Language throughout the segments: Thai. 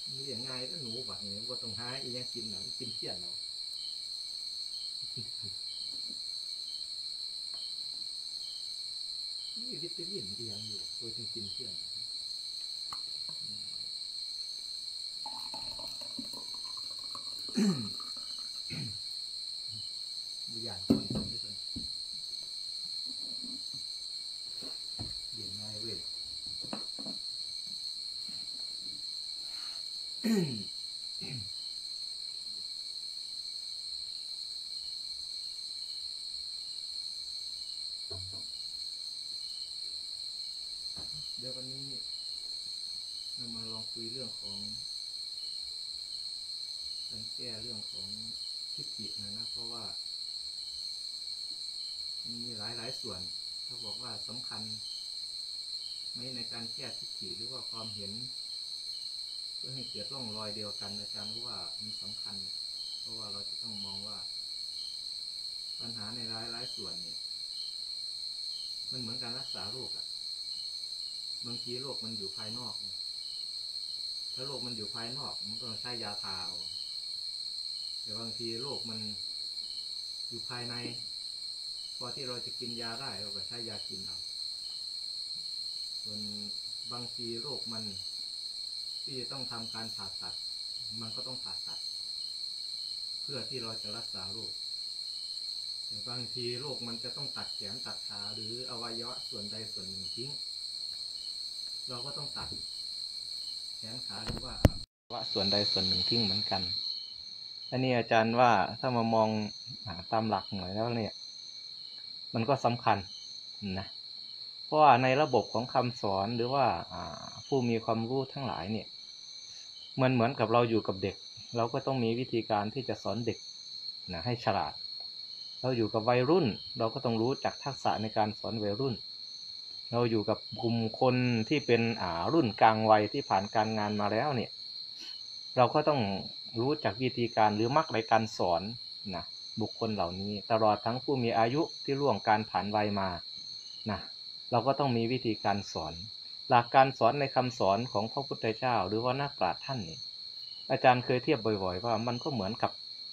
เลี้ยงง่ายก็หนูบัดนี้ว่าต้องหาอีกอย่างกินหนังกินเที่ยนเรานี่วิตามินเอียงอยู่โดยจึงกินเที่ยนบุญญาณคนที่สุดเลี้ยงง่ายเว้ยเดี๋ยววันนี้เรามาลองคุยเรื่องของการแก้เรื่องของทิฏฐินะเพราะว่ามีหลายส่วนเขาบอกว่าสำคัญไม่ในการแก้ทิฏฐิหรือว่าความเห็นเพื่อให้เกิดร่องรอยเดียวกันอาจารย์ว่ามันสำคัญเพราะว่าเราจะต้องมองว่าปัญหาในหลายส่วนเนี่ยมันเหมือนการรักษาโรคบางทีโรคมันอยู่ภายนอกถ้าโรคมันอยู่ภายนอกมันก็ต้องใช้ยาทาแต่บางทีโรคมันอยู่ภายในพอที่เราจะกินยาได้เราก็ใช้ยากินเอาส่วนบางทีโรคมันที่จะต้องทำการผ่าตัดมันก็ต้องผ่าตัดเพื่อที่เราจะรักษาโรคแต่บางทีโรคมันจะต้องตัดแขนตัดขาหรืออวัยวะส่วนใดส่วนหนึ่งทิ้งเราก็ต้องตัดแขนขาหรือว่าอวัยวะส่วนใดส่วนหนึ่งทิ้งเหมือนกันอันนี้อาจารย์ว่าถ้ามามองตามหลักหน่อยแล้วเนี่ยมันก็สำคัญนะเพราะว่าในระบบของคำสอนหรือว่าผู้มีความรู้ทั้งหลายเนี่ยเหมือนกับเราอยู่กับเด็กเราก็ต้องมีวิธีการที่จะสอนเด็กนะให้ฉลาดเราอยู่กับวัยรุ่นเราก็ต้องรู้จักทักษะในการสอนวัยรุ่นเราอยู่กับกลุ่มคนที่เป็นรุ่นกลางวัยที่ผ่านการงานมาแล้วเนี่ยเราก็ต้องรู้จักวิธีการหรือมรรคในการสอนนะบุคคลเหล่านี้ตลอดทั้งผู้มีอายุที่ล่วงการผ่านวัยมานะเราก็ต้องมีวิธีการสอนหลักการสอนในคำสอนของพระพุทธเจ้าหรือว่านักปราชญ์ท่านนี่อาจารย์เคยเทียบบ่อยๆว่ามันก็เหมือนกับ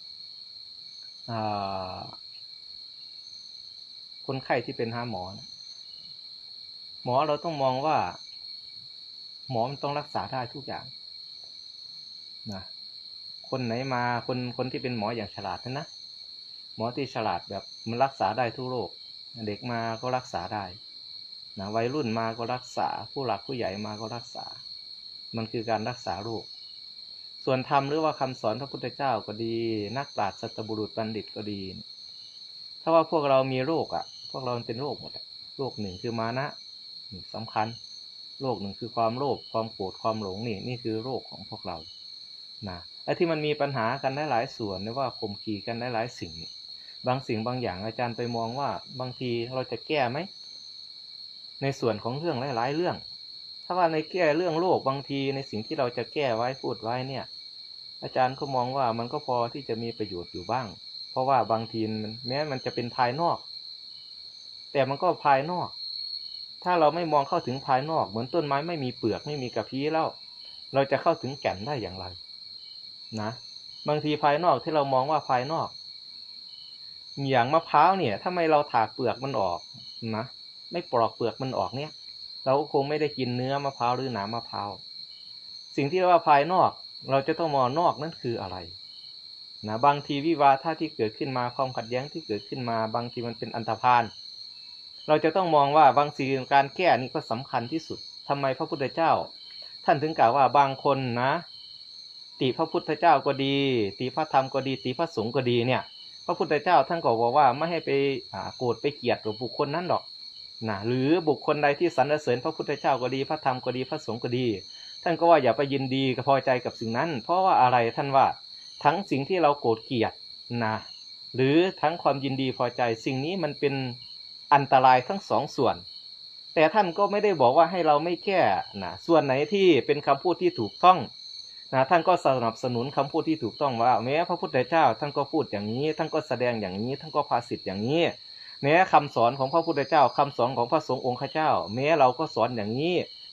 คนไข้ที่เป็นหาหมอนะหมอเราต้องมองว่าหมอมันต้องรักษาได้ทุกอย่างนะคนไหนมาคนที่เป็นหมออย่างฉลาดนะหมอที่ฉลาดแบบมันรักษาได้ทุกโรคเด็กมาก็รักษาได้นะวัยรุ่นมาก็รักษาผู้หลักผู้ใหญ่มาก็รักษามันคือการรักษาโรคส่วนธรรมหรือว่าคำสอนพระพุทธเจ้าก็ดีนักปราชญ์สัตบุรุษบัณฑิตก็ดีถ้าว่าพวกเรามีโรคพวกเราเป็นโรคหมดโรคหนึ่งคือมานะสำคัญโรคหนึ่งคือความโลภความโกรธความหลงนี่คือโรคของพวกเรานะไอ้ที่มันมีปัญหากันได้หลายส่วนหรือว่าข่มขีกันได้หลายสิ่งบางสิ่งบางอย่างอาจารย์ไปมองว่าบางทีเราจะแก้ไหมในส่วนของเรื่องหลายๆเรื่องถ้าว่าในแก้เรื่องโลกบางทีในสิ่งที่เราจะแก้ไว้พูดไว้เนี่ยอาจารย์ก็มองว่ามันก็พอที่จะมีประโยชน์อยู่บ้างเพราะว่าบางทีแม้มันจะเป็นภายนอกแต่มันก็ภายนอกถ้าเราไม่มองเข้าถึงภายนอกเหมือนต้นไม้ไม่มีเปลือกไม่มีกระพี้แล้วเราจะเข้าถึงแก่นได้อย่างไรนะบางทีภายนอกที่เรามองว่าภายนอกอย่างมะพร้าวเนี่ยถ้าไม่เราถากเปลือกมันออกนะไม่ปลอกเปลือกมันออกเนี่ยเราก็คงไม่ได้กินเนื้อมะพร้าวหรือหนามมะพร้าวสิ่งที่เรียกว่าภายนอกเราจะต้องมองนอกนั่นคืออะไรนะบางทีวิวาทที่เกิดขึ้นมาความขัดแย้งที่เกิดขึ้นมาบางทีมันเป็นอันธพาลเราจะต้องมองว่าบางสิ่งการแก้นี่ก็สำคัญที่สุดทำไมพระพุทธเจ้าท่านถึงกล่าวว่าบางคนนะติพระพุทธเจ้าก็ดีติพระธรรมก็ดีติพระสงฆ์ก็ดีเนี่ยพระพุทธเจ้าท่านก็บอกว่าไม่ให้ไปโกรธไปเกลียดกับบุคคลนั้นหรอกนะหรือบุคคลใดที่สรรเสริญพระพุทธเจ้าก็ดีพระธรรมก็ดีพระสงฆ์ก็ดีท่านก็ว่าอย่าไปยินดีกับพอใจกับสิ่งนั้นเพราะว่าอะไรท่านว่าทั้งสิ่งที่เราโกรธเกลียดนะหรือทั้งความยินดีพอใจสิ่งนี้มันเป็นอันตรายทั้งสองส่วนแต่ท่านก็ไม่ได้บอกว่าให้เราไม่แก้นะส่วนไหนที่เป็นคำพูดที่ถูกต้องนะท่านก็สนับสนุนคำพูดที่ถูกต้องว่าแม้พระพุทธเจ้าท่านก็พูดอย่างนี้ท่านก็แสดงอย่างนี้ท่านก็ภาษิตอย่างนี้แม้คำสอนของพระพุทธเจ้าคำสอนของพระสงฆ์องค์ข้าเจ้าแม้เราก็สอนอย่างนี้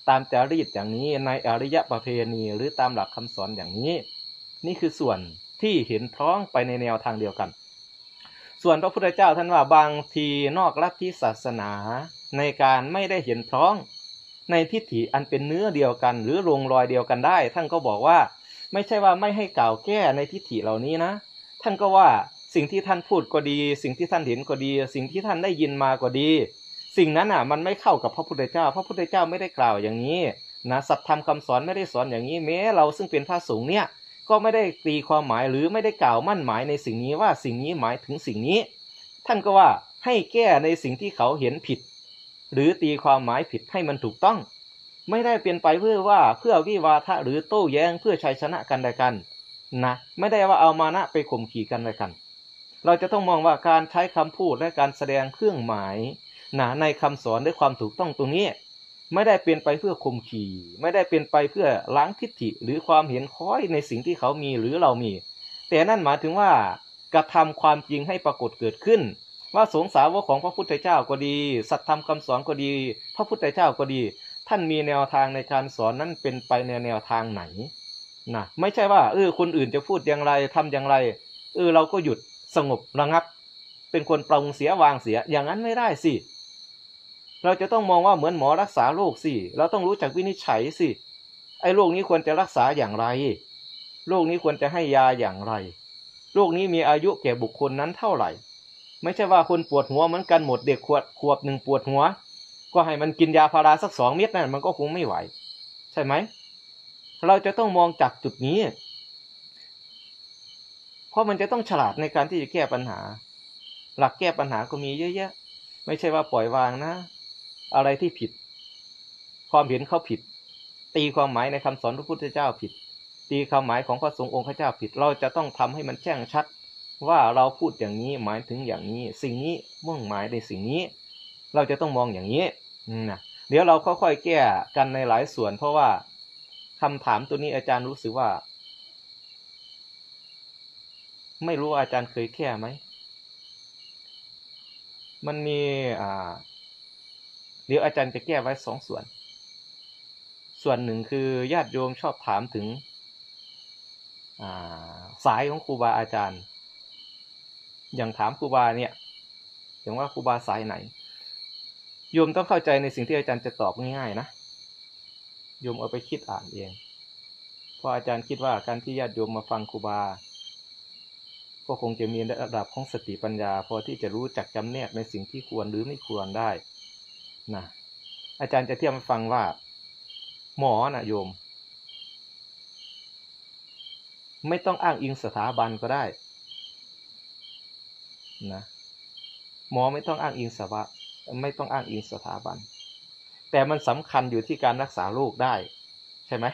ตามจารีตอย่างนี้ในอริยประเพณีหรือตามหลักคำสอนอย่างนี้นี่คือส่วนที่เห็นพ้องไปในแนวทางเดียวกันส่วนพระพุทธเจ้าท่านว่าบางทีนอกลัทธิศาสนาในการไม่ได้เห็นพ้องในทิฏฐิอันเป็นเนื้อเดียวกันหรือลงรอยเดียวกันได้ท่านก็บอกว่าไม่ใช่ว่าไม่ให้กล่าวแก้ในทิฏฐิเหล่านี้นะท่านก็ว่าสิ่งที่ท่านพูดก็ดีสิ่งที่ท่านเห็นก็ดีสิ่งที่ท่านได้ยินมาก็ดีสิ่งนั้นมันไม่เข้ากับพระพุทธเจ้าพระพุทธเจ้าไม่ได้กล่าวอย่างนี้นะสัตธรรมคำสอนไม่ได้สอนอย่างนี้แม้เราซึ่งเป็นพระสงฆ์เนี่ยก็ไม่ได้ตีความหมายหรือไม่ได้กล่าวมั่นหมายในสิ่งนี้ว่าสิ่งนี้หมายถึงสิ่งนี้ท่านก็ว่าให้แก้ในสิ่งที่เขาเห็นผิดหรือตีความหมายผิดให้มันถูกต้องไม่ได้เป็นไปเพื่อวิวาทะหรือโต้แย้งเพื่อชัยชนะกันใดกันนะไม่ได้ว่าเอามานะไปข่มขี่กันใดกันเราจะต้องมองว่าการใช้คำพูดและการแสดงเครื่องหมายในคำสอนด้วยความถูกต้องตรงนี้ไม่ได้เป็นไปเพื่อข่มขี่ไม่ได้เป็นไปเพื่อล้างทิฏฐิหรือความเห็นค้อยในสิ่งที่เขามีหรือเรามีแต่นั่นหมายถึงว่ากระทำความจริงให้ปรากฏเกิดขึ้นว่าสงฆ์สาวกของพระพุทธเจ้าก็ดีสัตธรรมคำสอนก็ดีพระพุทธเจ้าก็ดีท่านมีแนวทางในการสอนนั้นเป็นไปในแนวทางไหนนะไม่ใช่ว่าคนอื่นจะพูดอย่างไรทำอย่างไรเราก็หยุดสงบระงับเป็นคนปรงเสียวางเสียอย่างนั้นไม่ได้สิเราจะต้องมองว่าเหมือนหมอรักษาโรคสิเราต้องรู้จักวินิจฉัยสิไอ้โรคนี้ควรจะรักษาอย่างไรโรคนี้ควรจะให้ยาอย่างไรโรคนี้มีอายุแก่บุคคลนั้นเท่าไหร่ไม่ใช่ว่าคนปวดหัวเหมือนกันหมดเด็กขวบหนึ่งปวดหัวก็ให้มันกินยาพาราสัก2 เม็ดนั่นมันก็คงไม่ไหวใช่ไหมเราจะต้องมองจากจุดนี้เพราะมันจะต้องฉลาดในการที่จะแก้ปัญหาหลักแก้ปัญหาก็มีเยอะแยะไม่ใช่ว่าปล่อยวางนะอะไรที่ผิดความเห็นเขาผิดตีความหมายในคำสอนพระพุทธเจ้าผิดตีความหมายของพระสงฆ์องค์เจ้าผิดเราจะต้องทำให้มันแจ้งชัดว่าเราพูดอย่างนี้หมายถึงอย่างนี้สิ่งนี้มุ่งหมายในสิ่งนี้เราจะต้องมองอย่างนี้นะเดี๋ยวเราค่อยๆแก้กันในหลายส่วนเพราะว่าคำถามตัวนี้อาจารย์รู้สึกว่าไม่รู้ว่าอาจารย์เคยแก้ไหมมันมีเดี๋ยวอาจารย์จะแก้ไว้2 ส่วนหนึ่งคือญาติโยมชอบถามถึงสายของครูบาอาจารย์อย่างถามครูบาเนี่ยอย่างว่าครูบาสายไหนโยมต้องเข้าใจในสิ่งที่อาจารย์จะตอบง่ายๆนะโยมเอาไปคิดอ่านเองเพราะอาจารย์คิดว่าการที่ญาติโยมมาฟังครูบาก็คงจะมีระดับของสติปัญญาพอที่จะรู้จักจำแนกในสิ่งที่ควรหรือไม่ควรได้นะอาจารย์จะเทียบให้ฟังว่าหมอนะโยมไม่ต้องอ้างอิงสถาบันก็ได้นะหมอไม่ต้องอ้างอิงไม่ต้องอ้างอิงสถาบันแต่มันสำคัญอยู่ที่การรักษาโรคได้ใช่ไหม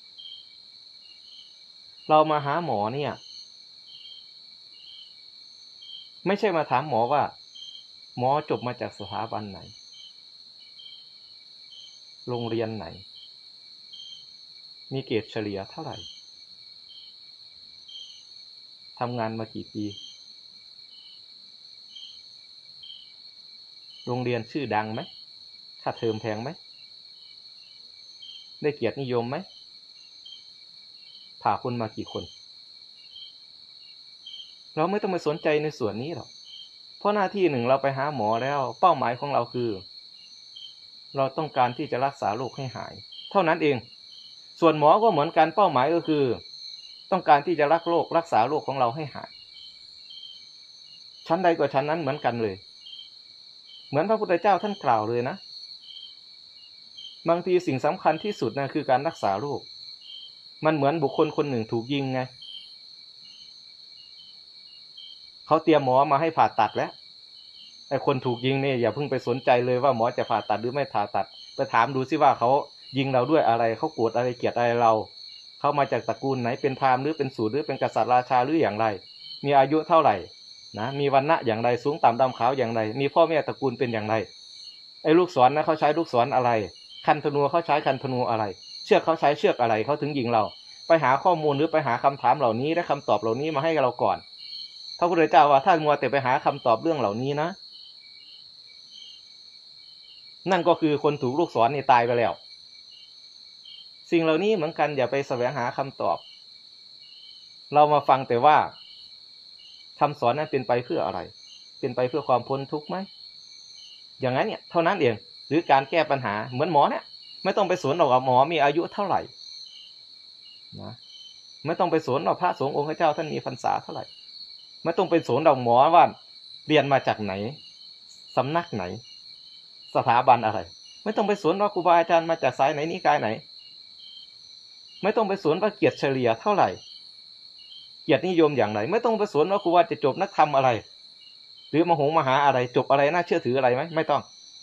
เรามาหาหมอเนี่ยไม่ใช่มาถามหมอว่าหมอจบมาจากสถาบันไหนโรงเรียนไหนมีเกรดเฉลี่ยเท่าไหร่ทำงานมากี่ปีโรงเรียนชื่อดังไหมค่าเทอมแพงไหมได้เกียรตินิยมไหมผ่าคนมากี่คนเราไม่ต้องไปสนใจในส่วนนี้หรอกเพราะหน้าที่หนึ่งเราไปหาหมอแล้วเป้าหมายของเราคือเราต้องการที่จะรักษาโรคให้หายเท่านั้นเองส่วนหมอก็เหมือนกันเป้าหมายก็คือต้องการที่จะรักษาโรคของเราให้หายชั้นใดกว่าชั้นนั้นเหมือนกันเลยเหมือนพระพุทธเจ้าท่านกล่าวเลยนะบางทีสิ่งสำคัญที่สุดนะคือการรักษาโรคมันเหมือนบุคคลคนหนึ่งถูกยิงไงเขาเตรียมหมอมาให้ผ่าตัดแล้วไอ้คนถูกยิงเนี่ยอย่าเพิ่งไปสนใจเลยว่าหมอจะผ่าตัดหรือไม่ผ่าตัดไปถามดูซิว่าเขายิงเราด้วยอะไรเขาโกรธอะไรเกลียดอะไรเราเขามาจากตระกูลไหนเป็นพราหมณ์หรือเป็นสูตรหรือเป็นกษัตริย์ราชาหรืออย่างไรมีอายุเท่าไหร่นะมีวรรณะอย่างไรสูงต่ำดำขาวอย่างไรมีพ่อแม่ตระกูลเป็นอย่างไรไอ้ลูกศรนะเขาใช้ลูกศรอะไรคันธนูเขาใช้คันธนูอะไรเชือกเขาใช้เชือกอะไรเขาถึงยิงเราไปหาข้อมูลหรือไปหาคำถามเหล่านี้และคำตอบเหล่านี้มาให้เราก่อนพระพุทธเจ้าว่าถ้ามัวแต่ไปหาคำตอบเรื่องเหล่านี้นะนั่นก็คือคนถูกลูกศรนี่ตายไปแล้วสิ่งเหล่านี้เหมือนกันอย่าไปแสวงหาคำตอบเรามาฟังแต่ว่าคำสอนนั้นเป็นไปเพื่ออะไรเป็นไปเพื่อความพ้นทุกข์ไหมอย่างนั้นเนี่ยเท่านั้นเองหรือการแก้ปัญหาเหมือนหมอเนี่ยไม่ต้องไปสนหรอกว่าหมอมีอายุเท่าไหร่นะไม่ต้องไปสนหรอกพระสงฆ์องค์เจ้าท่านมีพรรษาเท่าไหร่ไม่ต้องไปสนหรอกหมอว่าเรียนมาจากไหนสำนักไหนสถาบันอะไรไม่ต้องไปสนว่าครูบาอาจารย์มาจากสายไหนนิกายไหนไม่ต้องไปสนว่าเกียรติเฉลี่ยเท่าไหร่เกียรตินิยมอย่างไรไม่ต้องไปสนว่าครูบาจะจบนักธรรมอะไรหรือมหาอะไรจบอะไรน่าเชื่อถืออะไรไหมไม่ต้อง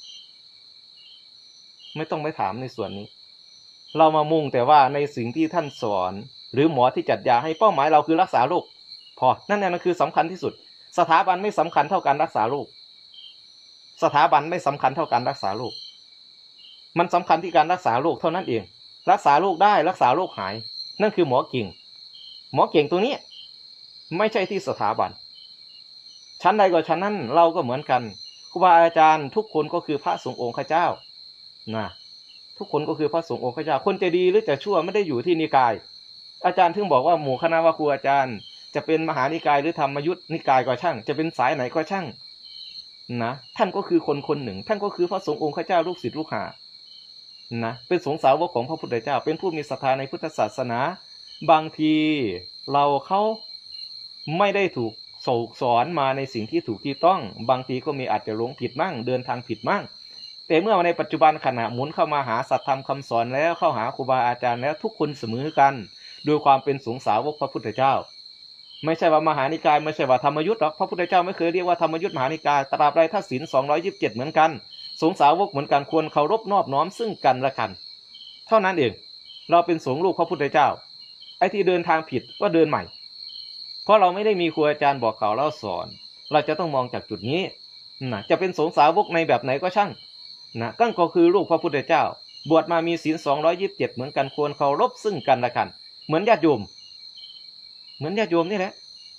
ไปถามในส่วนนี้เรามามุ่งแต่ว่าในสิ่งที่ท่านสอนหรือหมอที่จัดยาให้เป้าหมายเราคือรักษาโรคพอนั่นคือสำคัญที่สุดสถาบันไม่สำคัญเท่าการรักษาโรคสถาบันไม่สำคัญเท่าการรักษาโรคมันสำคัญที่การรักษาโรคเท่านั้นเองรักษาโรคได้รักษาโรคหายนั่นคือหมอเก่งตัวนี้ไม่ใช่ที่สถาบันชั้นใดก็ชั้นนั้นเราก็เหมือนกันครูบาอาจารย์ทุกคนก็คือพระสงฆ์องค์ข้าเจ้านะทุกคนก็คือพระสงฆ์องค์ข้าเจ้าคนจะดีหรือจะชั่วไม่ได้อยู่ที่นิกายอาจารย์ถึงบอกว่าหมู่คณะครูอาจารย์จะเป็นมหานิกายหรือธรรมยุทธนิกายก็ช่างจะเป็นสายไหนก็ช่างนะท่านก็คือคนหนึ่งท่านก็คือพระสงฆ์องค์ข้าเจ้าลูกศิษย์ลูกหานะเป็นสงฆ์สาวกของพระพุทธเจ้าเป็นผู้มีศรัทธาในพุทธศาสนาบางทีเขาไม่ได้ถูกสอนมาในสิ่งที่ถูกที่ต้องบางทีก็มีอาจจะหลงผิดมั่งเดินทางผิดมั่งแต่เมื่อในปัจจุบันขณะหมุนเข้ามาหาสัตธรรมคำสอนแล้วเข้าหาครูบาอาจารย์แล้วทุกคนเสมอกันโดยความเป็นสงฆ์สาวกพระพุทธเจ้าไม่ใช่ว่ามหานิกายไม่ใช่ว่าธรรมยุทธ์หรอกพระพุทธเจ้าไม่เคยเรียกว่าธรรมยุทธ์มหานิกายตราบใดถ้าศีล227เหมือนกันสงฆ์สาวกเหมือนกันควรเคารพนอบน้อมซึ่งกันและกันเท่านั้นเองเราเป็นสงฆ์ลูกพระพุทธเจ้าไอ้ที่เดินทางผิดก็เดินใหม่เพราะเราไม่ได้มีครูอาจารย์บอกกล่าวเล่าสอนเราจะต้องมองจากจุดนี้นะจะเป็นสงฆ์สาวกในแบบไหนก็ช่างนะก็คือลูกพระพุทธเจ้าบวชมามีศีล227เหมือนกันควรเคารพซึ่งกันและกันเหมือนญาติโยมนี่แหละ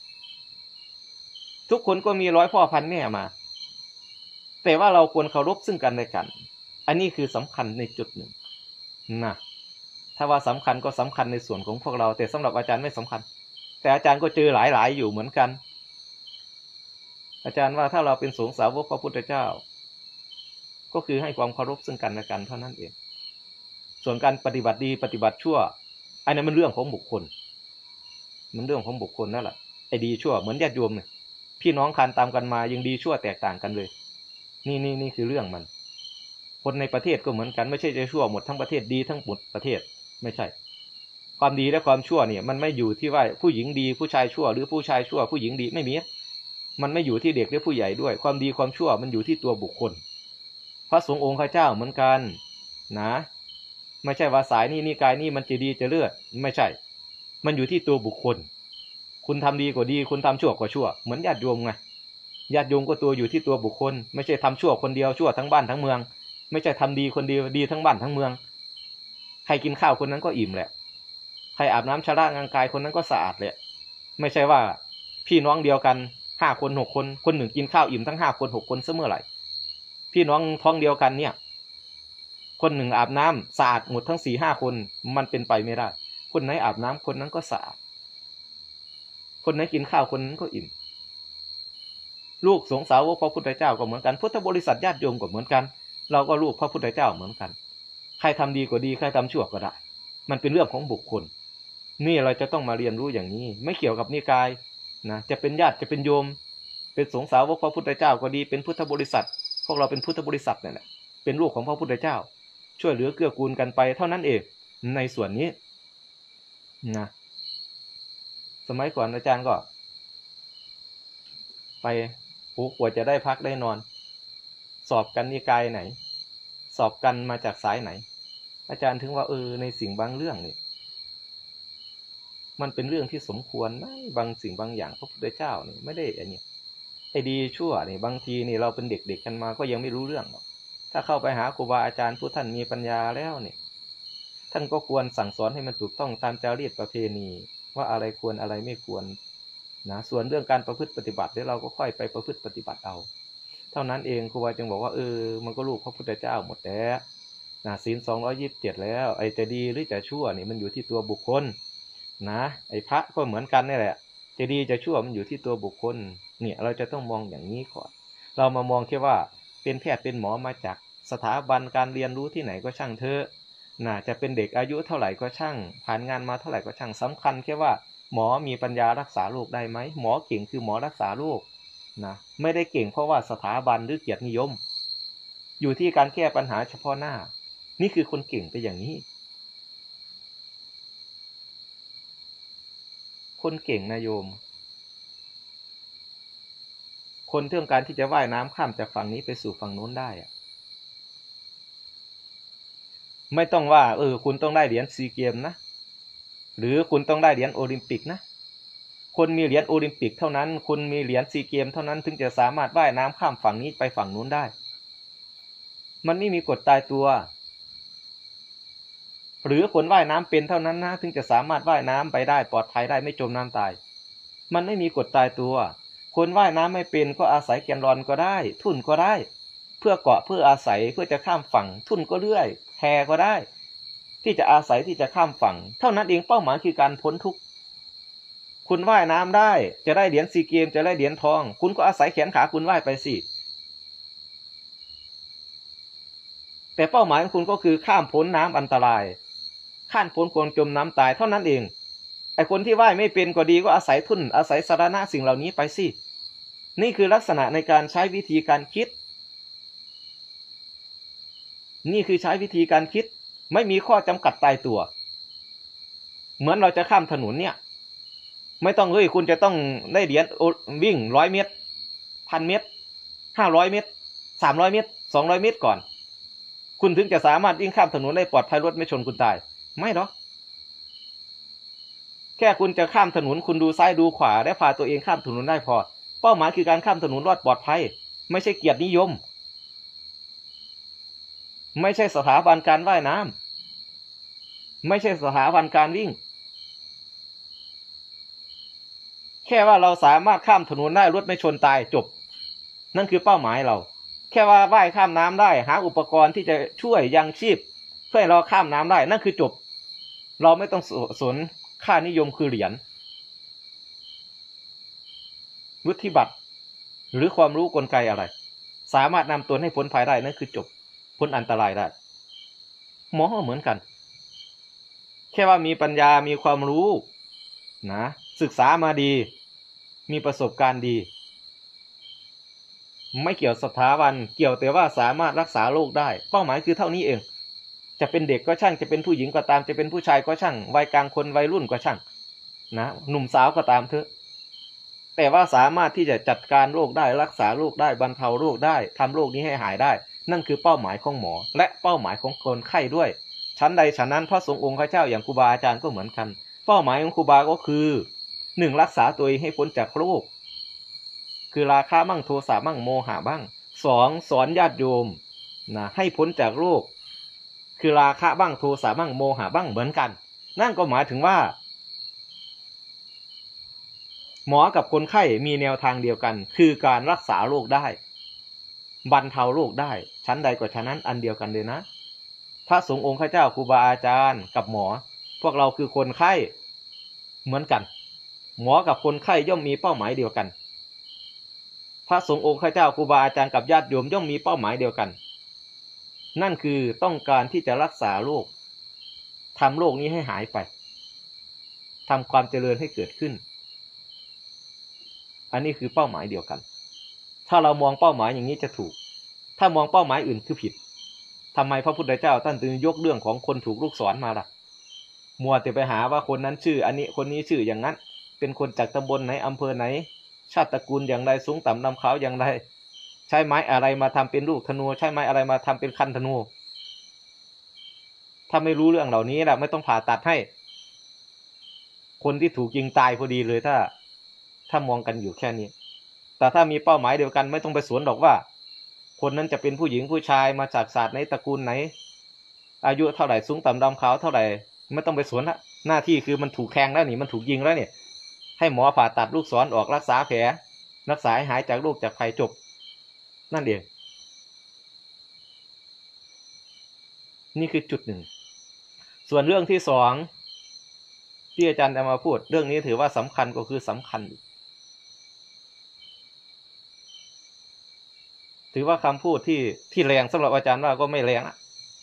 ทุกคนก็มี100 พ่อพันแม่มาแต่ว่าเราควรเคารพซึ่งกันและกันอันนี้คือสำคัญในจุดหนึ่งนะถ้าว่าสำคัญก็สำคัญในส่วนของพวกเราแต่สำหรับอาจารย์ไม่สำคัญแต่อาจารย์ก็เจอหลายอยู่เหมือนกันอาจารย์ว่าถ้าเราเป็นสงฆ์สาวกพระพุทธเจ้าก็คือให้ความเคารพซึ่งกันและกันเท่านั้นเองส่วนการปฏิบัติดีปฏิบัติชั่วอันนั้นมันเรื่องของบุคคลนั่นแหละไอ้ดีชั่วเหมือนญาติโยมเนี่ยพี่น้องคานตามกันมายังดีชั่วแตกต่างกันเลยนี่คือเรื่องมันคนในประเทศก็เหมือนกันไม่ใช่จะชั่วหมดทั้งประเทศดีทั้งหมดประเทศไม่ใช่ความดีและความชั่วเนี่ยมันไม่อยู่ที่ว่าผู้หญิงดีผู้ชายชั่วหรือผู้ชายชั่วผู้หญิงดีไม่มีมันไม่อยู่ที่เด็กหรือผู้ใหญ่ด้วยความดีความชั่วมันอยู่ที่ตัวบุคคลพระสงฆ์องค์ข้าเจ้าเหมือนกันนะไม่ใช่ว่าสายนี้นิกายนี้มันจะดีจะเลิศไม่ใช่มันอยู่ที่ตัวบุคคลคุณทำดีก็ดีคุณทำชั่วก็ชั่วเหมือนญาติโยมไงญาติโยมก็ตัวอยู่ที่ตัวบุคคลไม่ใช่ทำชั่วคนเดียวชั่วทั้งบ้านทั้งเมืองไม่ใช่ทำดีคนเดียวดีทั้งบ้านทั้งเมืองใครกินข้าวคนนั้นก็อิ่มแหละใครอาบน้ำชำระร่างกายคนนั้นก็สะอาดแหละไม่ใช่ว่าพี่น้องเดียวกัน5 คน6 คนคนหนึ่งกินข้าวอิ่มทั้ง5 คน6 คนเสมอไหร่พี่น้องท้องเดียวกันเนี่ยคนหนึ่งอาบน้ำสะอาดหมดทั้ง4-5 คนมันเป็นไปไม่ได้คนไหนอาบน้ำคนนั้นก็สะอาดคนไหนกินข้าวคนนั้นก็อิ่มลูกสงฆ์สาวกพระพุทธเจ้าก็เหมือนกันพุทธบริษัทญาติโยมก็เหมือนกันเราก็ลูกพระพุทธเจ้าเหมือนกันใครทำดีก็ดีใครทำชั่วก็ได้มันเป็นเรื่องของบุคคลนี่เราจะต้องมาเรียนรู้อย่างนี้ไม่เกี่ยวกับนิกายนะจะเป็นญาติจะเป็นโยมเป็นสงฆ์สาวกพระพุทธเจ้าก็ดีเป็นพุทธบริษัทพวกเราเป็นพุทธบริษัทนั่นแหละเป็นลูกของพระพุทธเจ้าช่วยเหลือเกื้อกูลกันไปเท่านั้นเองในส่วนนี้นะสมัยก่อนอาจารย์ก็ไปกว่าจะได้พักได้นอนสอบกันนิกายไหนสอบกันมาจากสายไหนอาจารย์ถึงว่าในสิ่งบางเรื่องนี่มันเป็นเรื่องที่สมควรไหมบางสิ่งบางอย่างพระพุทธเจ้านี่ไม่ได้ไอ้ดีชั่วนี่บางทีนี่เราเป็นเด็กๆกันมาก็ยังไม่รู้เรื่องหรอกถ้าเข้าไปหาครูบาอาจารย์ผู้ท่านมีปัญญาแล้วเนี่ยท่านก็ควรสั่งสอนให้มันถูกต้องตามจารีตประเพณีว่าอะไรควรอะไรไม่ควรนะส่วนเรื่องการประพฤติปฏิบัติเดี๋ยวเราก็ค่อยไปประพฤติปฏิบัติเอาเท่านั้นเองครูบาจึงบอกว่ามันก็ลูกพระพุทธเจ้าหมดแล้วศีล227แล้วไอ้จะดีหรือจะชั่วนี่มันอยู่ที่ตัวบุคคลนะไอ้พระก็เหมือนกันนี่แหละจะดีจะชั่วมันอยู่ที่ตัวบุคคลเนี่ยเราจะต้องมองอย่างนี้ก่อนเรามามองแค่ว่าเป็นแพทย์เป็นหมอมาจากสถาบันการเรียนรู้ที่ไหนก็ช่างเถอะจะเป็นเด็กอายุเท่าไหร่ก็ช่างผ่านงานมาเท่าไหร่ก็ช่างสำคัญแค่ว่าหมอมีปัญญารักษาโรคได้ไหมหมอเก่งคือหมอรักษาโรคไม่ได้เก่งเพราะว่าสถาบันหรือเกียรตินิยมอยู่ที่การแก้ปัญหาเฉพาะหน้านี่คือคนเก่งไปอย่างนี้คนเก่งนะโยมคนเรื่องการที่จะว่ายน้ำข้ามจากฝั่งนี้ไปสู่ฝั่งโน้นได้ไม่ต้องว่าคุณต้องได้เหรียญซีเกมนะหรือคุณต้องได้เหรียญโอลิมปิกนะคนมีเหรียญโอลิมปิกเท่านั้นคุณมีเหรียญซีเกมเท่านั้นถึงจะสามารถว่ายน้ำข้ามฝั่งนี้ไปฝั่งโน้นได้มันไม่มีกฎตายตัวหรือคนว่ายน้ำเป็นเท่านั้นนะถึงจะสามารถว่ายน้ำไปได้ปลอดภัยได้ไม่จมน้ำตายมันไม่มีกฎตายตัวคนว่ายน้ำไม่เป็นก็อาศัยแกนรอนก็ได้ทุ่นก็ได้เพื่อเกาะเพื่ออาศัยเพื่อจะข้ามฝั่งทุ่นก็เลื่อยแพก็ได้ที่จะอาศัยที่จะข้ามฝั่งเท่านั้นเองเป้าหมายคือการพ้นทุกข์คุณว่ายน้ำได้จะได้เหรียญซีเกมจะได้เหรียญทองคุณก็อาศัยแขนขาคุณว่ายไปสิแต่เป้าหมายของคุณก็คือข้ามพ้นน้ำอันตรายข้ามพ้นความจมน้ำตายเท่านั้นเองไอ้คนที่ว่ายไม่เป็นก็ดีก็อาศัยทุ่นอาศัยสารณะสิ่งเหล่านี้ไปสินี่คือลักษณะในการใช้วิธีการคิดนี่คือใช้วิธีการคิดไม่มีข้อจำกัดตายตัวเหมือนเราจะข้ามถนนเนี่ยไม่ต้องคุณจะต้องได้เหรียญวิ่ง100 เมตร1,000 เมตร500 เมตร300 เมตร200 เมตรก่อนคุณถึงจะสามารถวิ่งข้ามถนนได้ปลอดภัยรถไม่ชนคุณตายไม่หรอกแค่คุณจะข้ามถนนคุณดูซ้ายดูขวาและพาตัวเองข้ามถนนได้พอเป้าหมายคือการข้ามถนนรอดปลอดภัยไม่ใช่เกียรตินิยมไม่ใช่สถาบันการว่ายน้ำไม่ใช่สถาบันการวิ่งแค่ว่าเราสามารถข้ามถนนได้รถไม่ชนตายจบนั่นคือเป้าหมายเราแค่ว่าว่ายข้ามน้ำได้หาอุปกรณ์ที่จะช่วยยังชีพเพื่อให้เราข้ามน้ำได้นั่นคือจบเราไม่ต้องสนค่านิยมคือเหรียญวุฒิบัตรหรือความรู้กลไกอะไรสามารถนำตนให้พ้นภัยได้นั่นคือจบพ้นอันตรายได้หมอเหมือนกันแค่ว่ามีปัญญามีความรู้ศึกษามาดีมีประสบการณ์ดีไม่เกี่ยวสถาบันเกี่ยวแต่ว่าสามารถรักษาโรคได้เป้าหมายคือเท่านี้เองจะเป็นเด็กก็ช่างจะเป็นผู้หญิงก็ตามจะเป็นผู้ชายก็ช่างวัยกลางคนวัยรุ่นก็ช่างหนุ่มสาวก็ตามเถอะแต่ว่าสามารถที่จะจัดการโรคได้รักษาโรคได้บรรเทาโรคได้ทำโรคนี้ให้หายได้นั่นคือเป้าหมายของหมอและเป้าหมายของคนไข้ด้วยชั้นใดชั้นนั้นพระสงฆ์องค์ข้าเจ้าอย่างครูบาอาจารย์ก็เหมือนกันเป้าหมายของครูบาก็คือ 1. รักษาตัวเองให้พ้นจากโรคคือราคะมั่งโทสะมั่งโมหะบ้าง 2. สอนญาติโยมให้พ้นจากโรคคือราคะบ้างโทสะบ้างโมหะบ้างเหมือนกันนั่นก็หมายถึงว่าหมอกับคนไข้มีแนวทางเดียวกันคือการรักษาโรคได้บรรเทาโรคได้ชั้นใดก็ชั้นนั้นอันเดียวกันเลยนะพระสงฆ์องค์ข้าเจ้าครูบาอาจารย์กับหมอพวกเราคือคนไข้เหมือนกันหมอกับคนไข้ย่อมมีเป้าหมายเดียวกันพระสงฆ์องค์ข้าเจ้าครูบาอาจารย์กับญาติโยมย่อมมีเป้าหมายเดียวกันนั่นคือต้องการที่จะรักษาโรคทำโรคนี้ให้หายไปทำความเจริญให้เกิดขึ้นอันนี้คือเป้าหมายเดียวกันถ้าเรามองเป้าหมายอย่างนี้จะถูกถ้ามองเป้าหมายอื่นคือผิดทำไมพระพุทธเจ้าท่านจึงยกเรื่องของคนถูกลูกศรมาล่ะมัวแต่ไปหาว่าคนนั้นชื่ออันนี้คนนี้ชื่ออย่างนั้นเป็นคนจากตำบลไหนอำเภอไหนชาติตระกูลอย่างไรสูงต่ำดำขาวอย่างไรใช้ไม้อะไรมาทำเป็นลูกธนูใช้ไม้อะไรมาทำเป็นคันธนูถ้าไม่รู้เรื่องเหล่านี้ล่ะไม่ต้องผ่าตัดให้คนที่ถูกยิงตายพอดีเลยถ้ามองกันอยู่แค่นี้แต่ถ้ามีเป้าหมายเดียวกันไม่ต้องไปสวนหรอกว่าคนนั้นจะเป็นผู้หญิงผู้ชายมาจากศาสตร์ไหนตระกูลไหนอายุเท่าไหร่สูงต่ำดำขาวเท่าไหร่ไม่ต้องไปสวนละหน้าที่คือมันถูกแทงแล้วนี่มันถูกยิงแล้วเนี่ยให้หมอผ่าตัดลูกศรออกรักษาแผลรักษาให้หายจากโรคจากภัยจบนั่นเองนี่คือจุดหนึ่งส่วนเรื่องที่สองที่อาจารย์จะมาพูดเรื่องนี้ถือว่าสำคัญก็คือสำคัญถือว่าคำพูดที่แรงสำหรับอาจารย์ว่าก็ไม่แรงอะ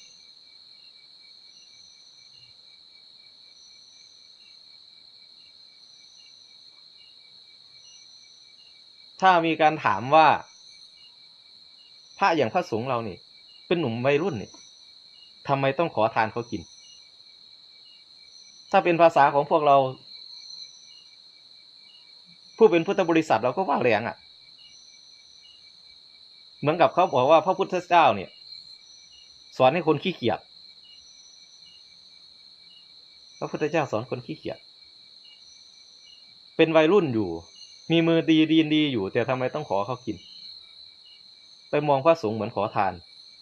ถ้ามีการถามว่าพระอย่างพระสงฆ์เรานี่เป็นหนุ่มวัยรุ่นนี่ทำไมต้องขอทานเขากินถ้าเป็นภาษาของพวกเราผู้เป็นพุทธบริษัทเราก็ว่าแรงอ่ะเหมือนกับเขาบอกว่าพระพุทธเจ้าเนี่ยสอนให้คนขี้เกียจพระพุทธเจ้าสอนคนขี้เกียจเป็นวัยรุ่นอยู่มีมือดีอยู่แต่ทำไมต้องขอเขากินไปมองพระสงฆ์เหมือนขอทาน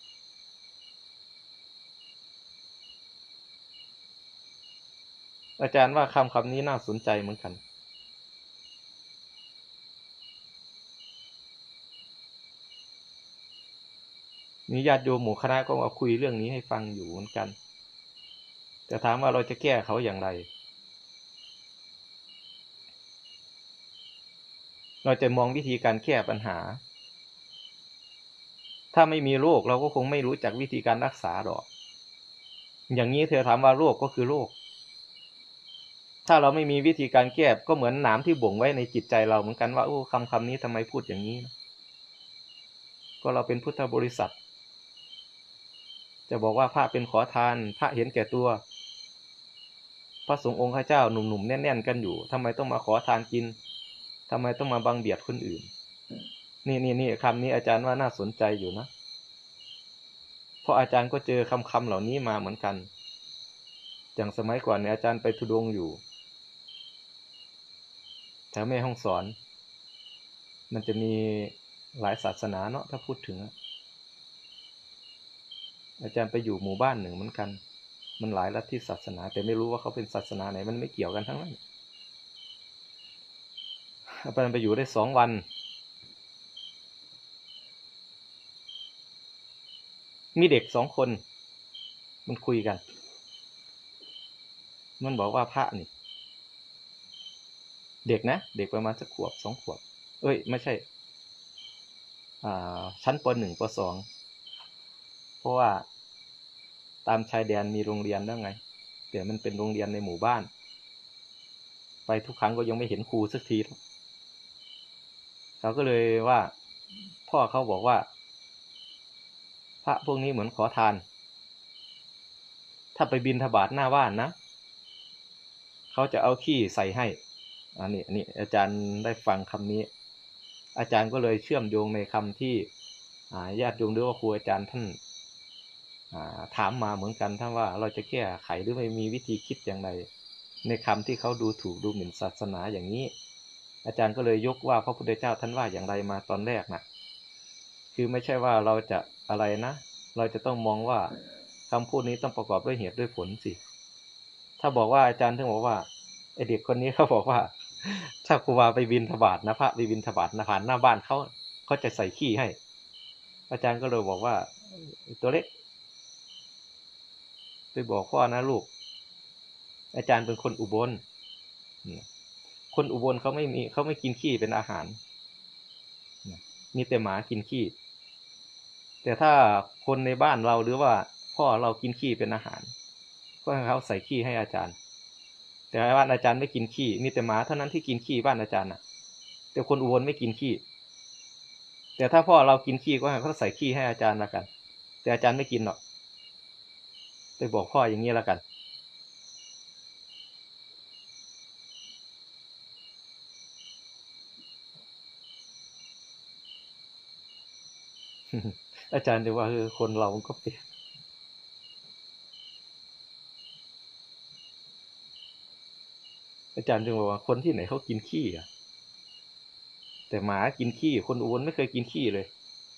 อาจารย์ว่าคำนี้น่าสนใจเหมือนกันมีญาติโยมหมู่คณะก็มาคุยเรื่องนี้ให้ฟังอยู่เหมือนกันแต่ถามว่าเราจะแก้เขาอย่างไรเราจะมองวิธีการแก้ปัญหาถ้าไม่มีโรคเราก็คงไม่รู้จักวิธีการรักษาหรอกอย่างนี้เธอถามว่าโรคก็คือโรคถ้าเราไม่มีวิธีการแก้ก็เหมือนหนามที่บ่งไว้ในจิตใจเราเหมือนกันว่าโอ้คำนี้ทำไมพูดอย่างนี้นะก็เราเป็นพุทธบริษัทจะบอกว่าพระเป็นขอทานพระเห็นแก่ตัวพระสงฆ์องค์ข้าเจ้าหนุ่มๆแน่นๆกันอยู่ทำไมต้องมาขอทานกินทำไมต้องมาบังเบียดคนอื่นนี่คำนี้อาจารย์ว่าน่าสนใจอยู่นะเพราะอาจารย์ก็เจอคำเหล่านี้มาเหมือนกันอย่างสมัยก่อนเนี่ยอาจารย์ไปธุดงค์อยู่แถวแม่ฮ่องสอนมันจะมีหลายศาสนาเนาะถ้าพูดถึงอาจารย์ไปอยู่หมู่บ้านหนึ่งเหมือนกันมันหลายลัทธิศาสนาแต่ไม่รู้ว่าเขาเป็นศาสนาไหนมันไม่เกี่ยวกันทั้งนั้นอาจารย์ไปอยู่ได้2 วันมีเด็ก2 คนมันคุยกันมันบอกว่าพระนี่เด็กนะเด็กประมาณสักขวบ2 ขวบไม่ใช่ชั้นป.1 ป.2เพราะว่าตามชายแดนมีโรงเรียนแล้วไงแต่มันเป็นโรงเรียนในหมู่บ้านไปทุกครั้งก็ยังไม่เห็นครูสักทีเขาก็เลยว่าพ่อเขาบอกว่าพระพวกนี้เหมือนขอทานถ้าไปบิณฑบาตหน้าบ้านนะเขาจะเอาขี้ใส่ให้อันนี้อาจารย์ได้ฟังคำนี้อาจารย์ก็เลยเชื่อมโยงในคำที่ญาติโยมหรือว่าครูอาจารย์ท่านถามมาเหมือนกันถ้าว่าเราจะแก้ไขหรือไม่มีวิธีคิดอย่างไรในคำที่เขาดูถูกดูหมิ่นศาสนาอย่างนี้อาจารย์ก็เลยยกว่าพระพุทธเจ้าท่านว่าอย่างไรมาตอนแรกนะคือไม่ใช่ว่าเราจะอะไรนะเราจะต้องมองว่าคำพูดนี้ต้องประกอบด้วยเหตุด้วยผลสิถ้าบอกว่าอาจารย์ถึงบอกว่าไอเด็กคนนี้เขาบอกว่าถ้าครูบาไปบิณฑบาตนะพระไปบิณฑบาตนะผ่านหน้าบ้านเขาจะใส่ขี้ให้อาจารย์ก็เลยบอกว่าตัวเล็กไปบอกพ่อนะลูกอาจารย์เป็นคนอุบลคนอุบลเขาไม่กินขี้เป็นอาหารมีแต่หมากินขี้แต่ถ้าคนในบ้านเราหรือว่าพ่อเรากินขี้เป็นอาหารก็ให้เขาใส่ขี้ให้อาจารย์แต่บ้านอาจารย์ไม่กินขี้มีแต่หมาเท่านั้นที่กินขี้บ้านอาจารย์นะแต่คนอุบลไม่กินขี้แต่ถ้าพ่อเรากินขี้ก็ให้เขาใส่ขี้ให้อาจารย์ละกันแต่อาจารย์ไม่กินหรอกไปบอกพ่ออย่างนี้ละกันอาจารย์จะว่าคนเราก็เปลี่ยนอาจารย์จึงบอกว่าคนที่ไหนเขากินขี้อ่ะแต่หมากินขี้คนอุบลไม่เคยกินขี้เลย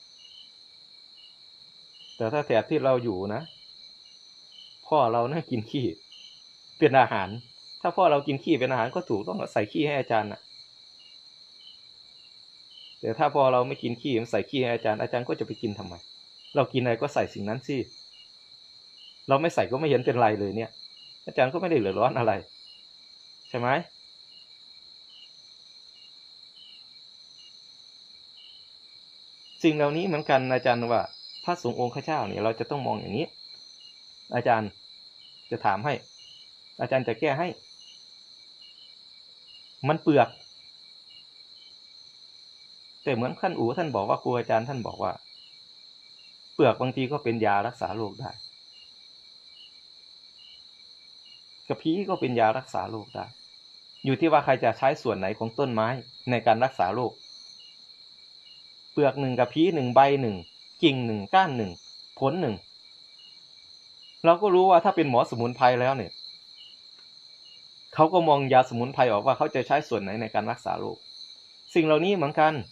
แต่ถ้าแถบที่เราอยู่นะพ่อเราน่ากินขี้เป็นอาหารถ้าพ่อเรากินขี้เป็นอาหารก็ถูกต้องใส่ขี้ให้อาจารย์นะแต่ถ้าพ่อเราไม่กินขี้ใส่ขี้ให้อาจารย์ก็จะไปกินทำไมเรากินอะไรก็ใส่สิ่งนั้นสิเราไม่ใส่ก็ไม่เห็นเป็นไรเลยเนี่ยอาจารย์ก็ไม่ได้เดือดร้อนอะไรใช่ไหมสิ่งเหล่านี้เหมือนกันอาจารย์ว่าพระสงฆ์องค์ข้าเจ้าเนี่ยเราจะต้องมองอย่างนี้อาจารย์จะถามให้อาจารย์จะแก้ให้มันเปลือกแต่เหมือนท่านอู๋ท่านบอกว่าครูอาจารย์ท่านบอกว่าเปลือกบางทีก็เป็นยารักษาโรคได้กระพี้ก็เป็นยารักษาโรคได้อยู่ที่ว่าใครจะใช้ส่วนไหนของต้นไม้ในการรักษาโรคเปลือกหนึ่งกระพี้หนึ่งใบหนึ่งกิ่งหนึ่งก้านหนึ่งผลหนึ่งเราก็รู้ว่าถ้าเป็นหมอสมุนไพรแล้วเนี่ยเขาก็มองยาสมุนไพรออกว่าเขาจะใช้ส่วนไหนในการรักษาโรคสิ่งเหล่านี้เหมือนกัน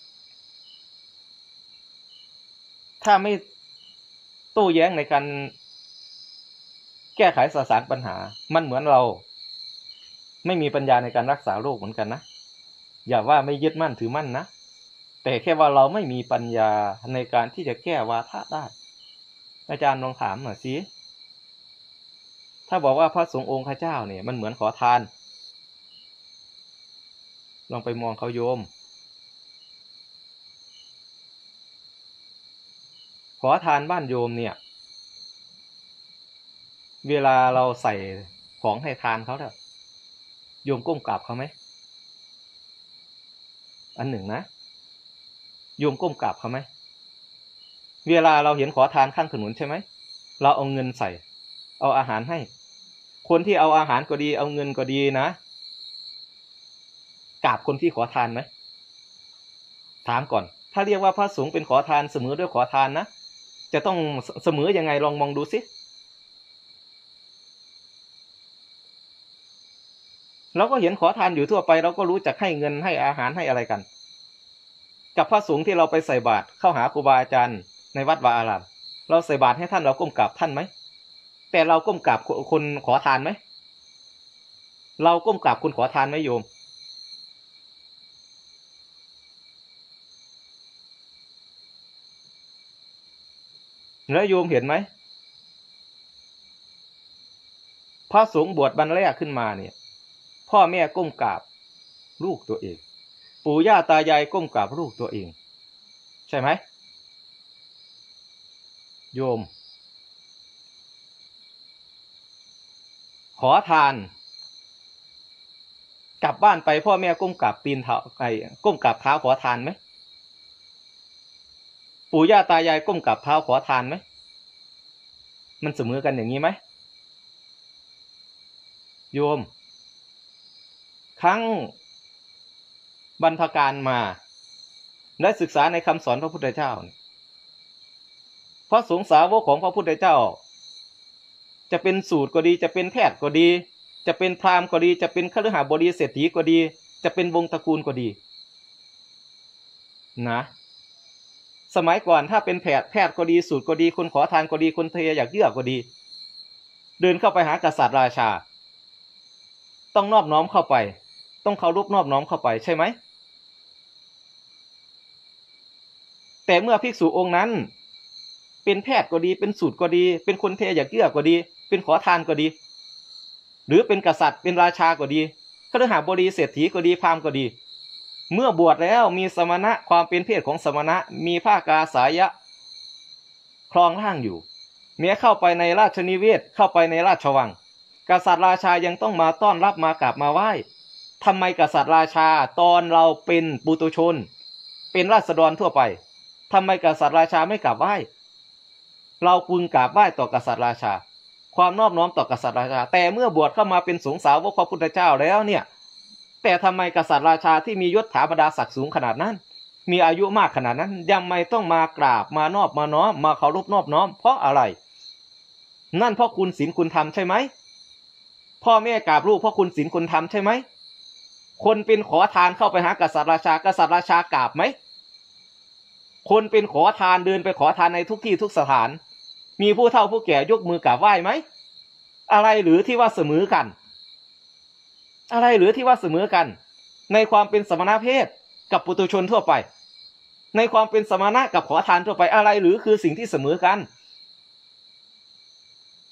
ถ้าไม่โต้แย้งในการแก้ไขสสารปัญหามันเหมือนเราไม่มีปัญญาในการรักษาโรคเหมือนกันนะอย่าว่าไม่ยึดมั่นถือมั่นนะแต่แค่ว่าเราไม่มีปัญญาในการที่จะแก้วาทะได้อาจารย์ลองถามหน่อยสิถ้าบอกว่าพระสงฆ์องค์ข้าเจ้าเนี่ยมันเหมือนขอทานลองไปมองเขาโยมขอทานบ้านโยมเนี่ยเวลาเราใส่ของให้ทานเขาเนี่ยโยมก้มกราบเขาไหมอันหนึ่งนะโยมก้มกราบเขาไหมเวลาเราเห็นขอทานข้างถนนใช่ไหมเราเอาเงินใส่เอาอาหารให้คนที่เอาอาหารก็ดีเอาเงินก็ดีนะกราบคนที่ขอทานไหมถามก่อนถ้าเรียกว่าพระสงฆ์เป็นขอทานเสมอด้วยขอทานนะจะต้องเสมอยังไงลองมองดูสิเราก็เห็นขอทานอยู่ทั่วไปเราก็รู้จักให้เงินให้อาหารให้อะไรกันกับพระสงฆ์ที่เราไปใส่บาตรเข้าหาครูบาอาจารย์ในวัดวาอารามเราใส่บาตรให้ท่านเราก้มกราบท่านไหมแต่เราก้มกราบคนขอทานไหมเราก้มกราบคนขอทานไหมโยมแล้วโยมเห็นไหมพระสงฆ์บวชบรรแรกขึ้นมาเนี่ยพ่อแม่ก้มกราบลูกตัวเองปู่ย่าตายายก้มกราบลูกตัวเองใช่ไหมโยมขอทานกลับบ้านไปพ่อแม่ก้มกราบตีนเท้าก้มกราบเท้าขอทานไหมปู่ย่าตายายก้มกราบเท้าขอทานไหมมันเสมอกันอย่างนี้ไหมโยมครั้งบรรพกาลมาได้ศึกษาในคำสอนพระพุทธเจ้าพระสงฆ์สาวกของพระพุทธเจ้าจะเป็นสูตรก็ดีจะเป็นแพทย์ก็ดีจะเป็นพราหมณ์ก็ดีจะเป็นคฤหบดีเศรษฐีก็ดีจะเป็นวงศ์ตระกูลก็ดีนะสมัยก่อนถ้าเป็นแพทย์ก็ดีสูตรก็ดีคนขอทานก็ดีคนเทอยากเยื่อก็ดีเดินเข้าไปหากษัตริย์ราชาต้องนอบน้อมเข้าไปต้องเคารพนอบน้อมเข้าไปใช่ไหมแต่เมื่อภิกษุองค์นั้นเป็นแพทย์ก็ดีเป็นสูตรก็ดีเป็นคนเทอยากเยื่อก็ดีเป็นขอทานก็ดีหรือเป็นกษัตริย์เป็นราชาก็ดีคฤหบดีเศรษฐีก็ดีพราหมณ์ก็ดีเมื่อบวชแล้วมีสมณะความเป็นเพศของสมณะมีผ้ากาสายะครองร่างอยู่แม้เข้าไปในราชนิเวศเข้าไปในราชวังกษัตริย์ราชายังต้องมาต้อนรับมากราบมาไหว้ทำไมกษัตริย์ราชาตอนเราเป็นปุถุชนเป็นราษฎรทั่วไปทำไมกษัตริย์ราชาไม่กราบไหว้เราพึงกราบไหว้ต่อกษัตริย์ราชาความนอบน้อมต่อกษัตริย์ราชาแต่เมื่อบวชเข้ามาเป็นสงฆ์สาวกพระพุทธเจ้าแล้วเนี่ยแต่ทำไมกษัตริย์ราชาที่มียศถาบรรดาศักดิ์สูงขนาดนั้นมีอายุมากขนาดนั้นยังไม่ต้องมากราบมานอบมาน้อมมาเคารพนอบน้อมเพราะอะไรนั่นเพราะคุณศีลคุณธรรมใช่ไหมพ่อแม่กราบลูกเพราะคุณศีลคุณธรรมใช่ไหมคนเป็นขอทานเข้าไปหากษัตริย์ราชากษัตริย์ราชากราบไหมคนเป็นขอทานเดินไปขอทานในทุกที่ทุกสถานมีผู้เฒ่าผู้แก่ยกมือกราบไหว้ไหมอะไรหรือที่ว่าเสมอกันอะไรหรือที่ว่าเสมอกันในความเป็นสมณเพศกับปุถุชนทั่วไปในความเป็นสมณะกับขอทานทั่วไปอะไรหรือคือสิ่งที่เสมอกัน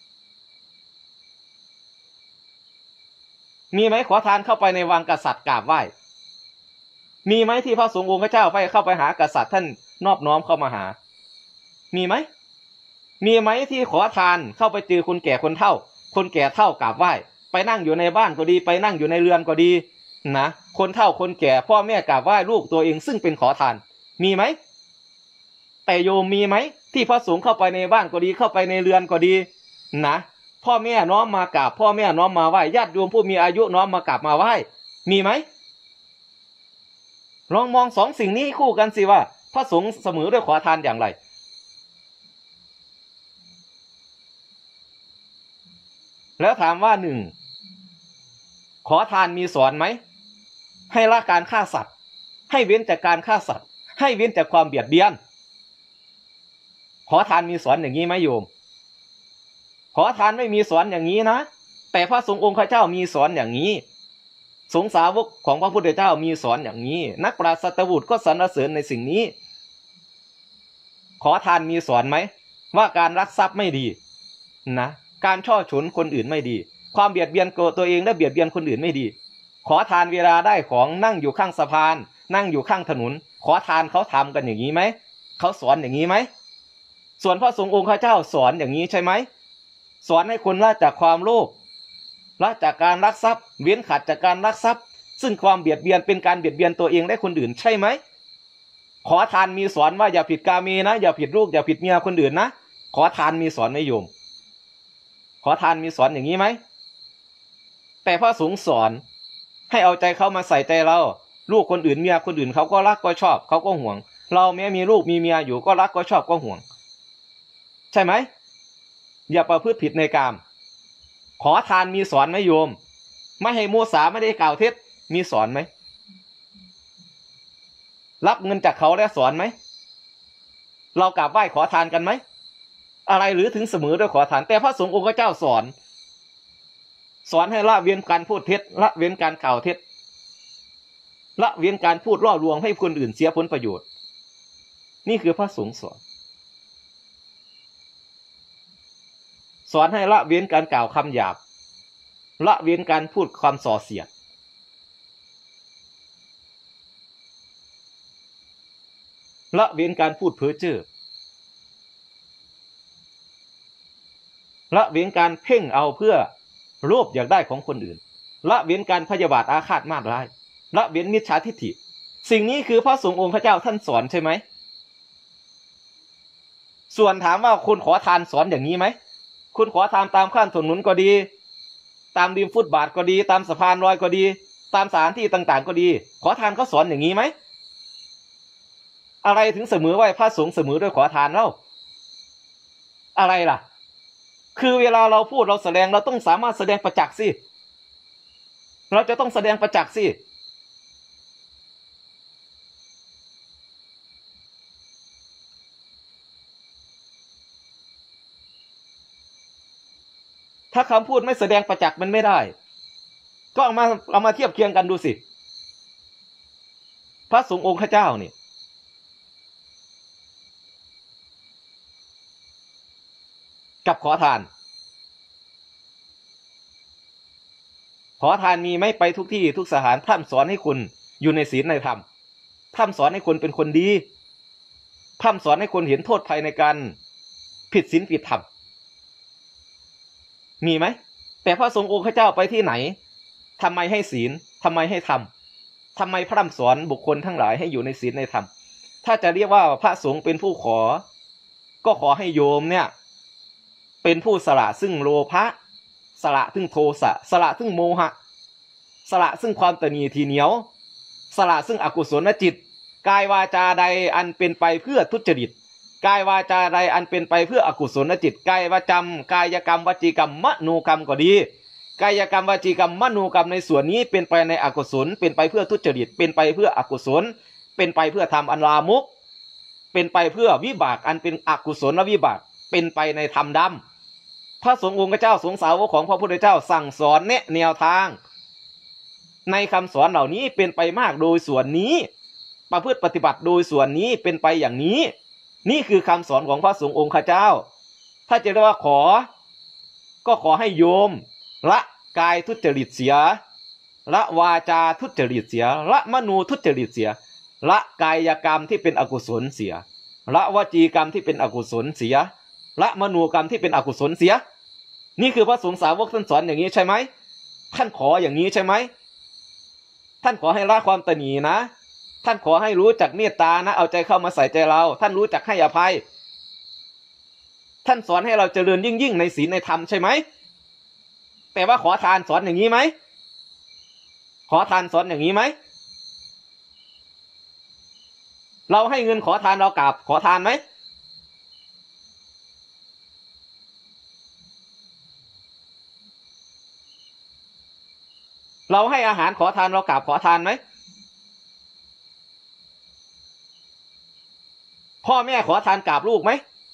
มีไหมขอทานเข้าไปในวังกษัตริย์กราบไหว้มีไหมที่พระสงฆ์องค์ข้าเจ้าไปเข้าไปหากษัตริย์ท่านนอบน้อมเข้ามาหามีไหมมีไหมที่ขอทานเข้าไปเจอคนแก่คนเฒ่าคนแก่เฒ่ากราบไหว้ไปนั่งอยู่ในบ้านก็ดีไปนั่งอยู่ในเรือนก็ดีนะคนเฒ่าคนแก่พ่อแม่กราบไหว้ลูกตัวเองซึ่งเป็นขอทานมีไหมแต่โยมมีไหมที่พระสงฆ์เข้าไปในบ้านก็ดีเข้าไปในเรือนก็ดีนะพ่อแม่น้อมมากราบพ่อแม่น้อมมาไหว้ญาติโยมผู้มีอายุน้อมมากราบมาไหว้มีไหมลองมองสองสิ่งนี้คู่กันสิว่าพระสงฆ์เสมอด้วยขอทานอย่างไรแล้วถามว่าหนึ่งขอทานมีสอนไหมให้ละการฆ่าสัตว์ให้เว้นจากการฆ่าสัตว์ให้เว้นจากความเบียดเบียนขอทานมีสอนอย่างนี้ไหมโยมขอทานไม่มีสอนอย่างนี้นะแต่พระสงฆ์องค์ข้าเจ้ามีสอนอย่างนี้สงฆ์สาวกของพระพุทธเจ้ามีสอนอย่างนี้นักปราชญ์สัตบุตรก็สรรเสริญในสิ่งนี้ขอทานมีสอนไหมว่าการลักทรัพย์ไม่ดีนะการช่อฉนคนอื่นไม่ดีความเบียดเบียนตัวเองและเบียดเบียนคนอื่นไม่ดีขอทานเวลาได้ของนั่งอยู่ข้างสะพานนั่งอยู่ข้างถนนขอทานเขาทำกันอย่างนี้ไหมเขาสอนอย่างนี้ไหมส่วนพระสงฆ์องค์ข้าเจ้าสอนอย่างนี้ใช่ไหมสอนให้คนละจากความโลภละจากการลักทรัพย์เว้นขัดจากการลักทรัพย์ซึ่งความเบียดเบียนเป็นการเบียดเบียนตัวเองและคนอื่นใช่ไหมขอทานมีสอนว่าอย่าผิดกาเมนะอย่าผิดลูกอย่าผิดเมียคนอื่นนะขอทานมีสอนไหมโยมขอทานมีสอนอย่างนี้ไหมแต่พระสงฆ์สอนให้เอาใจเขามาใส่ใจเราลูกคนอื่นเมียคนอื่นเขาก็รักก็ชอบเขาก็ห่วงเราแม้มีลูกมีเมียอยู่ก็รักก็ชอบก็ห่วงใช่ไหมอย่าประพฤติผิดในกามขอทานมีสอนไหมโยมไม่ให้มุสาไม่ได้กล่าวเท็จมีสอนไหมรับเงินจากเขาแล้วสอนไหมเรากราบไหว้ขอทานกันไหมอะไรหรือถึงเสมอด้วยขอทานแต่พระสงฆ์องค์เจ้าสอนให้ละเว้นการพูดเท็จละเว้นการกล่าวเท็จละเว้นการพูดล่อลวงให้คนอื่นเสียผลประโยชน์นี่คือพระสงฆ์สอนให้ละเว้นการกล่าวคำหยาบละเว้นการพูดความส่อเสียดละเว้นการพูดเพ้อเจ้อละเว้นการเพ่งเอาเพื่อโลภอยากได้ของคนอื่นละเว้นการพยาบาทอาฆาตมาตร้ายละเว้นมิจฉาทิฏฐิสิ่งนี้คือพระสงฆ์องค์พระเจ้าท่านสอนใช่ไหมส่วนถามว่าคุณขอทานสอนอย่างนี้ไหมคุณขอทานตามข้างถนนก็ดีตามริมฟุตบาทก็ดีตามสะพานลอยก็ดีตามสถานที่ต่างๆก็ดีขอทานเขาสอนอย่างนี้ไหมอะไรถึงเสมอไว้พระสงฆ์เสมอด้วยขอทานเล่าอะไรล่ะคือเวลาเราพูดเราแสดงเราต้องสามารถแสดงประจักษ์สิเราจะต้องแสดงประจักษ์สิถ้าคำพูดไม่แสดงประจักษ์มันไม่ได้ก็เอามาเทียบเคียงกันดูสิพระสงฆ์องค์ข้าเจ้านี่กับขอทานมีไม่ไปทุกที่ทุกสถานพร่ำสอนให้คุณอยู่ในศีลในธรรมพร่ำสอนให้คนเป็นคนดีพร่ำสอนให้คนเห็นโทษภัยในการผิดศีลผิดธรรมมีไหมแต่พระสงฆ์องค์ข้าเจ้าไปที่ไหนทำไมให้ศีลทำไมให้ธรรมทำไมพร่ำสอนบุคคลทั้งหลายให้อยู่ในศีลในธรรมถ้าจะเรียกว่าพระสงฆ์เป็นผู้ขอก็ขอให้โยมเนี่ยเป็นผู้สละซึ่งโลภะสละซึ่งโทสะสละซึ่งโมหะสละซึ่งความตนีทีเหนียวสละซึ่งอกุศลจิตกายวาจาใดอันเป็นไปเพื่อทุจริตกายวาจาใดอันเป็นไปเพื่ออกุศลจิตกายวาจำกายกรรมวจีกรรมมโนกรรมก็ดีกายกรรมวจีกรรมมโนกรรมในส่วนนี้เป็นไปในอกุศลเป็นไปเพื่อทุจริตเป็นไปเพื่ออกุศลเป็นไปเพื่อทำอันลามกเป็นไปเพื่อวิบากอันเป็นอกุศลและวิบากเป็นไปในธรรมดำพระสงฆ์องค์เจ้าสงฆ์สาวกของพระพุทธเจ้าสั่งสอนแนะแนวทางในคำสอนเหล่านี้เป็นไปมากโดยส่วนนี้ประพฤติปฏิบัติโดยส่วนนี้เป็นไปอย่างนี้นี่คือคำสอนของพระสงฆ์องค์เจ้าถ้าจะเรียกว่าขอก็ขอให้โยมละกายทุจริตเสียละวาจาทุจริตเสียละมโนทุจริตเสียละกายกรรมที่เป็นอกุศลเสียละวจีกรรมที่เป็นอกุศลเสียละมโนกรรมที่เป็นอกุศลเสียนี่คือพระสงฆ์สาวกท่านสอนอย่างนี้ใช่ไหมท่านขออย่างนี้ใช่ไหมท่านขอให้ละความตนีนะท่านขอให้รู้จักเมตตานะเอาใจเข้ามาใส่ใจเราท่านรู้จักให้อภัยท่านสอนให้เราเจริญยิ่งในศีลในธรรมใช่ไหมแต่ว่าขอทานสอนอย่างนี้ไหมขอทานสอนอย่างนี้ไหมเราให้เงินขอทานเรากราบขอทานไหมเราให้อาหารขอทานเรากราบขอทานไหมพ่อแม่ขอทานกราบลูกไหม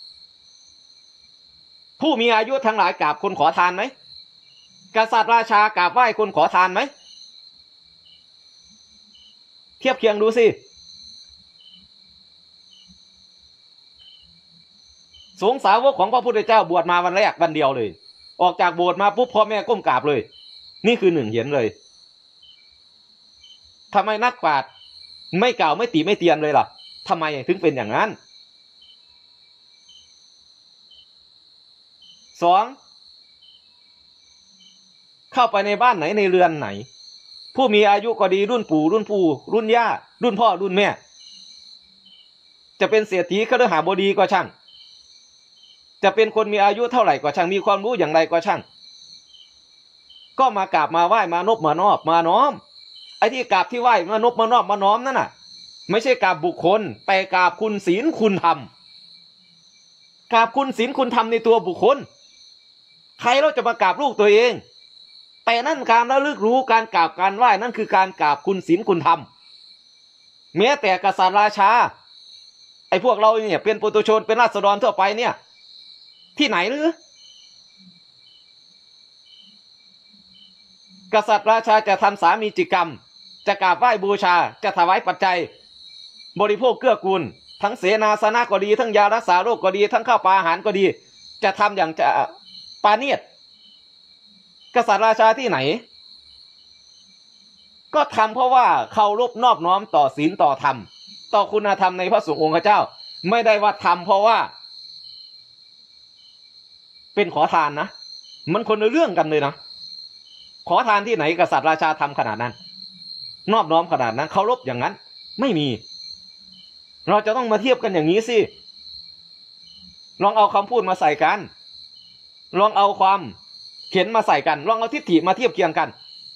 ผู้มีอายุทั้งหลายกราบคนขอทานไหมกษัตริย์ราชากราบไหว้คนขอทานไหมเทียบเคียงดูสิสงฆ์สาวกของพระพุทธเจ้าบวชมาวันแรกวันเดียวเลยออกจากโบสถ์มาปุ๊บพ่อแม่ก้มกราบเลยนี่คือหนึ่งเห็นเลยทำไมนักปราชญ์ไม่กล่าวไม่ติไม่เตียนเลยล่ะทำไมถึงเป็นอย่างนั้นสองเข้าไปในบ้านไหนในเรือนไหนผู้มีอายุก็ดีรุ่นปู่รุ่นย่ารุ่นพ่อรุ่นแม่จะเป็นเศรษฐีคฤหบดีก็ช่างจะเป็นคนมีอายุเท่าไหร่ก็ช่างมีความรู้อย่างไรก็ช่างก็มากราบมาไหว้มานบมานอบมาน้อมไอ้ที่กราบที่ไหว้มานบมานอบมาน้อมนั่นน่ะไม่ใช่กราบบุคคลแต่กราบคุณศีลคุณธรรมกราบคุณศีลคุณธรรมในตัวบุคคลใครเราจะมากราบลูกตัวเองแต่นั่นการระลึกรู้การกราบการไหว้นั่นคือการกราบคุณศีลคุณธรรมแม้แต่กษัตริย์ราชาไอ้พวกเราเนี่ยเป็นปุถุชนเป็นราษฎรทั่วไปเนี่ยที่ไหนหรือกษัตริย์ราชาจะทำสามีจิกรรมจะกราบไหว้บูชาจะถวายปัจจัยบริโภคเกื้อกูลทั้งเสนาสนะก็ดีทั้งยารักษาโรคก็ดีทั้งข้าวปลาอาหารก็ดีจะทำอย่างจะปาณีตกษัตริย์ราชาที่ไหนก็ทำเพราะว่าเคารพนอบน้อมต่อศีลต่อธรรมต่อคุณธรรมในพระสงฆ์องค์เจ้าไม่ได้ว่าทำเพราะว่าเป็นขอทานนะมันคนละเรื่องกันเลยนะขอทานที่ไหนกษัตริย์ราชาทำขนาดนั้นนอบน้อมขนาดนั้นเคารพอย่างนั้นไม่มีเราจะต้องมาเทียบกันอย่างนี้สิลองเอาคำพูดมาใส่กันลองเอาความเข็นมาใส่กันลองเอาทิฏฐิมาเทียบเคียงกัน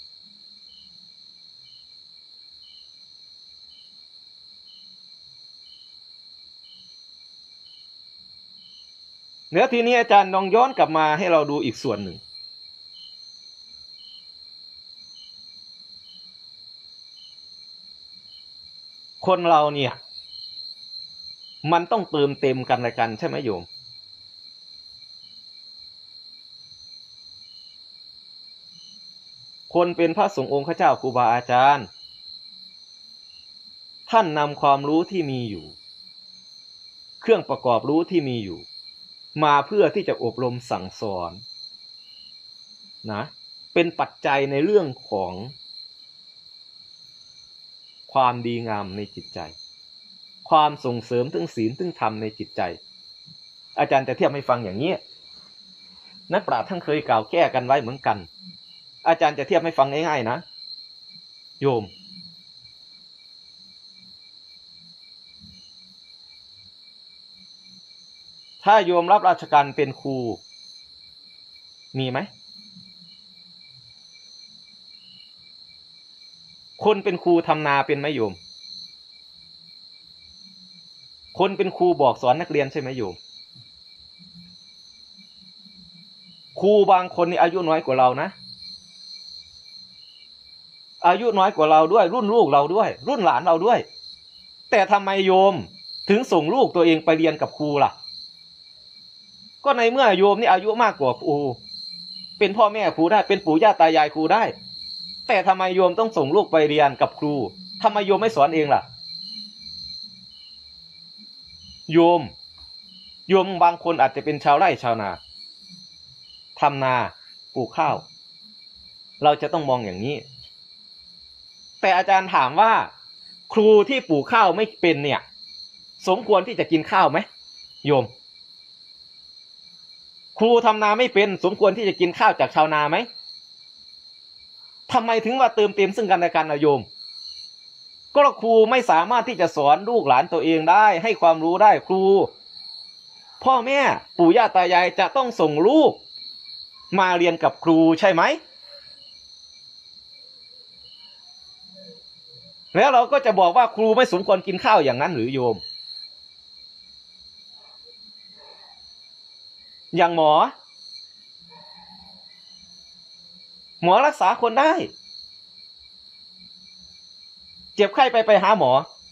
เดี๋ยวทีนี้อาจารย์ลองย้อนกลับมาให้เราดูอีกส่วนหนึ่งคนเราเนี่ยมันต้องเติมเต็มกันและกันใช่ไหมโยมคนเป็นพระสงฆ์องค์เจ้าครูบาอาจารย์ท่านนำความรู้ที่มีอยู่เครื่องประกอบรู้ที่มีอยู่มาเพื่อที่จะอบรมสั่งสอนนะเป็นปัจจัยในเรื่องของความดีงามในจิตใจความส่งเสริมถึงศีลถึงธรรมในจิตใจอาจารย์จะเทียบให้ฟังอย่างนี้นักปราชญ์ท่านเคยกล่าวแก้กันไว้เหมือนกันอาจารย์จะเทียบให้ฟังง่ายๆนะโยมถ้าโยมรับราชการเป็นครูมีไหมคนเป็นครูทำนาเป็นไหมโยมคนเป็นครูบอกสอนนักเรียนใช่ไหมโยมครูบางคนนี่อายุน้อยกว่าเรานะอายุน้อยกว่าเราด้วยรุ่นลูกเราด้วยรุ่นหลานเราด้วยแต่ทำไมโยมถึงส่งลูกตัวเองไปเรียนกับครูล่ะก็ในเมื่อโยมนี่อายุมากกว่าครูเป็นพ่อแม่ครูได้เป็นปู่ย่าตายายครูได้แต่ทำไมโยมต้องส่งลูกไปเรียนกับครูทำไมโยมไม่สอนเองล่ะโยมบางคนอาจจะเป็นชาวไร่ชาวนาทำนาปลูกข้าวเราจะต้องมองอย่างนี้แต่อาจารย์ถามว่าครูที่ปลูกข้าวไม่เป็นเนี่ยสมควรที่จะกินข้าวไหมโยมครูทำนาไม่เป็นสมควรที่จะกินข้าวจากชาวนาไหมทำไมถึงว่าเติมเต็มซึ่งกันและกันนะโยมก็ครูไม่สามารถที่จะสอนลูกหลานตัวเองได้ให้ความรู้ได้ครูพ่อแม่ปู่ย่าตายายจะต้องส่งลูกมาเรียนกับครูใช่ไหมแล้วเราก็จะบอกว่าครูไม่สมควรกินข้าวอย่างนั้นหรือโยมอย่างหมอรักษาคนได้เจ็บไข้ไปหาหมอ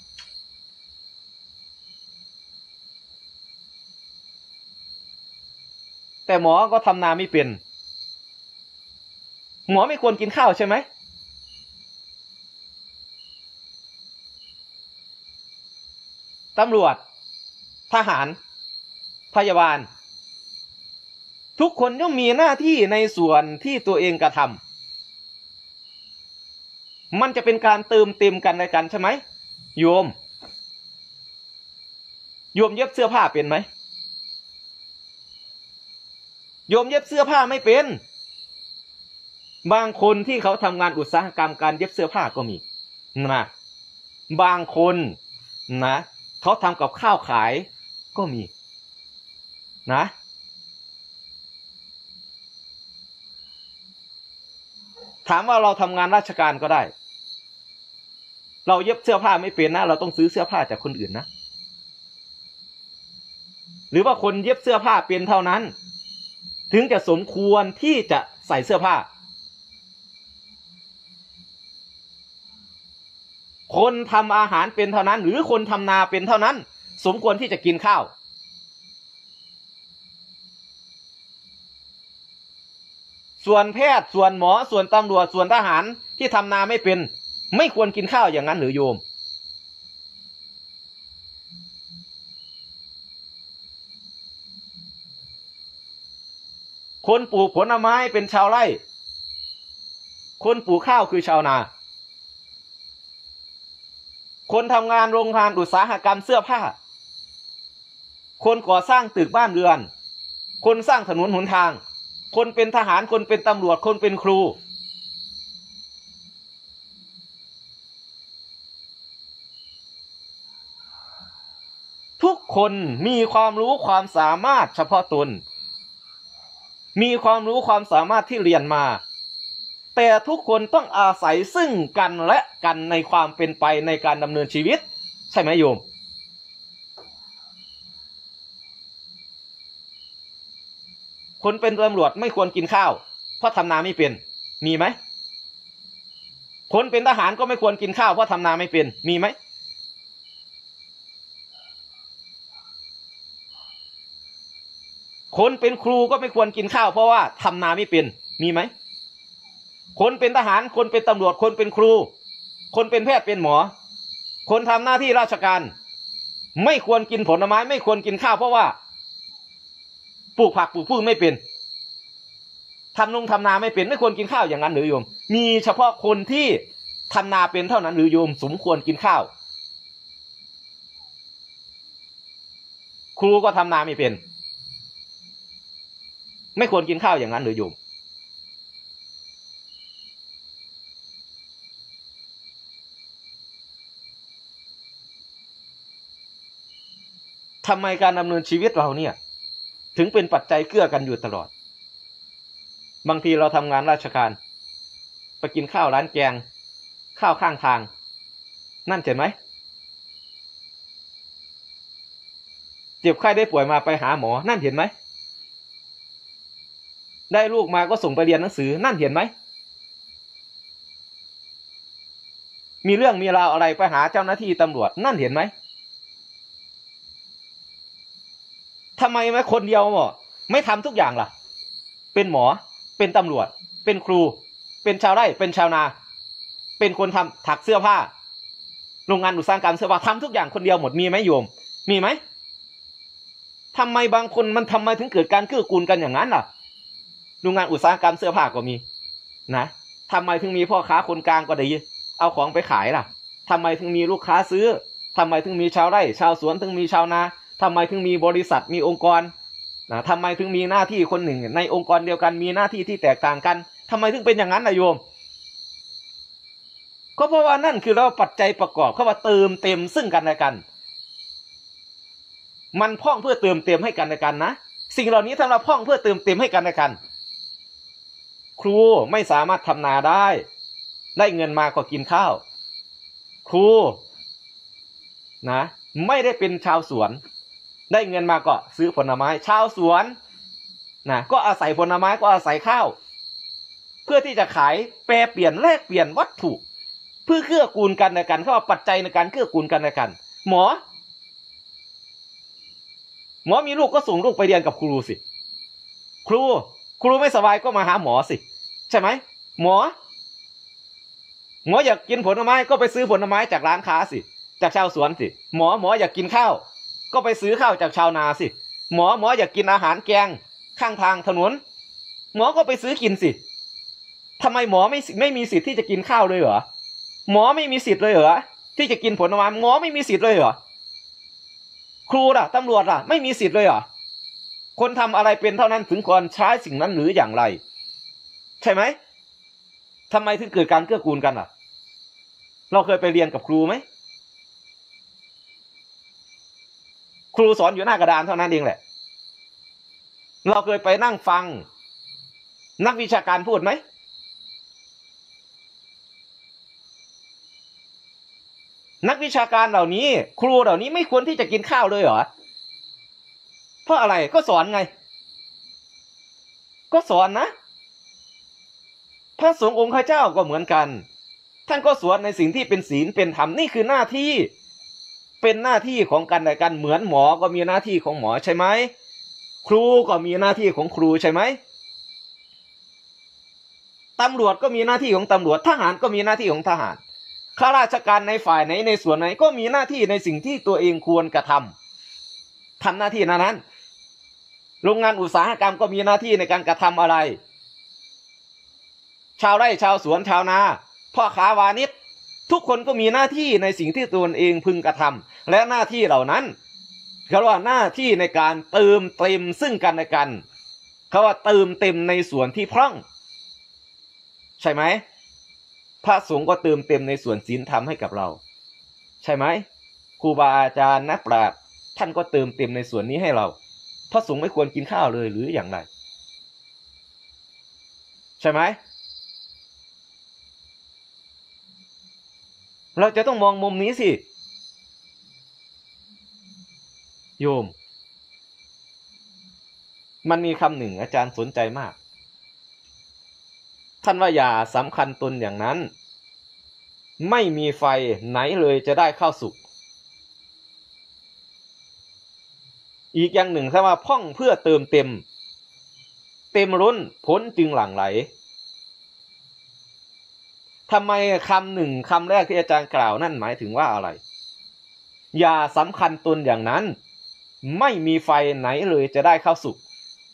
แต่หมอก็ทำนาไม่เป็นหมอไม่ควรกินข้าวใช่ไหมตำรวจทหารพยาบาลทุกคนย่อมมีหน้าที่ในส่วนที่ตัวเองกระทำมันจะเป็นการเติมเต็มกันในกันใช่ไหมโยมเย็บเสื้อผ้าเป็นไหมโยมเย็บเสื้อผ้าไม่เป็นบางคนที่เขาทำงานอุตสาหกรรมการเย็บเสื้อผ้าก็มีนะบางคนนะเขาทำกับข้าวขายก็มีนะถามว่าเราทำงานราชการก็ได้เราเย็บเสื้อผ้าไม่เป็นนะเราต้องซื้อเสื้อผ้าจากคนอื่นนะหรือว่าคนเย็บเสื้อผ้าเป็นเท่านั้นถึงจะสมควรที่จะใส่เสื้อผ้าคนทำอาหารเป็นเท่านั้นหรือคนทำนาเป็นเท่านั้นสมควรที่จะกินข้าวส่วนแพทย์ส่วนหมอส่วนตำรวจส่วนทหารที่ทำนาไม่เป็นไม่ควรกินข้าวอย่างนั้นหรือโยมคนปลูกผลไม้เป็นชาวไร่คนปลูกข้าวคือชาวนาคนทำงานโรงงานอุตสาหกรรมเสื้อผ้าคนก่อสร้างตึกบ้านเรือนคนสร้างถนนหนทางคนเป็นทหารคนเป็นตำรวจคนเป็นครูทุกคนมีความรู้ความสามารถเฉพาะตนมีความรู้ความสามารถที่เรียนมาแต่ทุกคนต้องอาศัยซึ่งกันและกันในความเป็นไปในการดำเนินชีวิตใช่ไหมโยมคนเป็นตำรวจไม่ควรกินข้าวเพราะทำนาไม่เป็นมีไหมคนเป็นทหารก็ไม่ควรกินข้าวเพราะทำนาไม่เป็นมีไหมคนเป็นครูก็ไม่ควรกินข้าวเพราะว่าทำนาไม่เป็นมีไหมคนเป็นทหารคนเป็นตำรวจคนเป็นครูคนเป็นแพทย์เป็นหมอคนทำหน้าที่ราชการไม่ควรกินผลไม้ไม่ควรกินข้าวเพราะว่าปลูกผักปลูกพืชไม่เป็นทำนาไม่เป็นไม่ควรกินข้าวอย่างนั้นหรือโยมมีเฉพาะคนที่ทำนาเป็นเท่านั้นหรือโยมสมควรกินข้าวครูก็ทำนาไม่เป็นไม่ควรกินข้าวอย่างนั้นหรือโยมทำไมการดำเนินชีวิตเราเนี่ยถึงเป็นปัจจัยเกื้อกันอยู่ตลอดบางทีเราทำงานราชการไปกินข้าวร้านแกงข้าวข้างทางนั่นเห็นไหมเจ็บไข้ได้ป่วยมาไปหาหมอนั่นเห็นไหมได้ลูกมาก็ส่งไปเรียนหนังสือนั่นเห็นไหมมีเรื่องมีราวอะไรไปหาเจ้าหน้าที่ตำรวจนั่นเห็นไหมทำไมไม่คนเดียวไม่ทำทุกอย่างล่ะเป็นหมอเป็นตำรวจเป็นครูเป็นชาวไร่เป็นชาวนาเป็นคนทำถักเสื้อผ้าโรงงานอุตสาหกรรมเสื้อผ้าทำทุกอย่างคนเดียวหมดมีไหมโยมมีไหมทำไมบางคนมันทำไมถึงเกิดการเกื้อกูลกันอย่างนั้นล่ะโรงงานอุตสาหกรรมเสื้อผ้าก็มีนะทำไมถึงมีพ่อค้าคนกลางก็ดีเอาของไปขายล่ะทำไมถึงมีลูกค้าซื้อทำไมถึงมีชาวไร่ชาวสวนถึงมีชาวนาทำไมถึงมีบริษัทมีองค์กรทำไมถึงมีหน้าที่คนหนึ่งในองค์กรเดียวกันมีหน้าที่ที่แตกต่างกันทำไมถึงเป็นอย่างนั้นนะโยมก็เพราะว่านั่นคือเราปัจจัยประกอบเข้ามาเติมเต็มซึ่งกันและกันมันพ่องเพื่อเติมเต็มให้กันและกันนะสิ่งเหล่านี้ถ้าเราพ่องเพื่อเติมเต็มให้กันและกันครูไม่สามารถทำนาได้เงินมาก็กินข้าวครูนะไม่ได้เป็นชาวสวนได้เงินมาก็ซื้อผลไม้ชาวสวนนะก็อาศัยผลไม้ก็อาศัยข้าวเพื่อที่จะขายแปรเปลี่ยนแลกเปลี่ยนวัตถุเพื่อเกื้อกูลกันและกันเข้ามาปัจจัยในการเกื้อกูลกันและกันหมอมีลูกก็ส่งลูกไปเรียนกับครูสิครูไม่สบายก็มาหาหมอสิใช่ไหมหมออยากกินผลไม้ก็ไปซื้อผลไม้จากร้านค้าสิจากชาวสวนสิหมออยากกินข้าวก็ไปซื้อข้าวจากชาวนาสิหมออยากกินอาหารแกงข้างทางถนนหมอก็ไปซื้อกินสิทำไมหมอไม่มีสิทธิ์ที่จะกินข้าวเลยเหรอหมอไม่มีสิทธิ์เลยเหรอที่จะกินผลไม้หมอไม่มีสิทธิ์เลยเหรอครูล่ะตำรวจล่ะไม่มีสิทธิ์เลยเหรอคนทำอะไรเป็นเท่านั้นถึงควรใช้สิ่งนั้นหรืออย่างไรใช่ไหมทำไมถึงเกิดการเกื้อกูลกันล่ะเราเคยไปเรียนกับครูไหมครูสอนอยู่หน้ากระดานเท่านั้นเองแหละเราเคยไปนั่งฟังนักวิชาการพูดไหมนักวิชาการเหล่านี้ครูเหล่านี้ไม่ควรที่จะกินข้าวเลยเหรอเพราะอะไรก็สอนไงก็สอนนะพระสงฆ์องค์ข้าเจ้าก็เหมือนกันท่านก็สอนในสิ่งที่เป็นศีลเป็นธรรมนี่คือหน้าที่เป็นหน้าที่ของกันและกันเหมือนหมอก็มีหน้าที่ของหมอใช่ไหมครูก็มีหน้าที่ของครูใช่ไหมตำรวจก็มีหน้าที่ของตำรวจทหารก็มีหน้าที่ของทหารข้าราชการในฝ่ายไหนในส่วนไหนก็มีหน้าที่ในสิ่งที่ตัวเองควรกระทำหน้าที่นั้นโรงงานอุตสาหกรรมก็มีหน้าที่ในการกระทำอะไรชาวไร่ชาวสวนชาวนาพ่อค้าวานิชทุกคนก็มีหน้าที่ในสิ่งที่ตัวเองพึงกระทำและหน้าที่เหล่านั้นเขาว่าหน้าที่ในการเติมเต็มซึ่งกันและกันเขาว่าเติมเต็มในส่วนที่พร่องใช่ไหมพระสงฆ์ก็เติมเต็มในส่วนศีลธรรมให้กับเราใช่ไหมครูบาอาจารย์นักปราชญ์ท่านก็เติมเต็มในส่วนนี้ให้เราพระสงฆ์ไม่ควรกินข้าวเลยหรืออย่างไรใช่ไหมเราจะต้องมองมุมนี้สิโยมมันมีคำหนึ่งอาจารย์สนใจมากท่านว่าอย่าสำคัญตนอย่างนั้นไม่มีไฟไหนเลยจะได้เข้าสุขอีกอย่างหนึ่งถ้าว่าพ่องเพื่อเติมเต็มล้นพ้นจึงหลั่งไหลทำไมคำหนึ่งคำแรกที่อาจารย์กล่าวนั่นหมายถึงว่าอะไรอย่าสำคัญตนอย่างนั้นไม่มีไฟไหนเลยจะได้เข้าสุข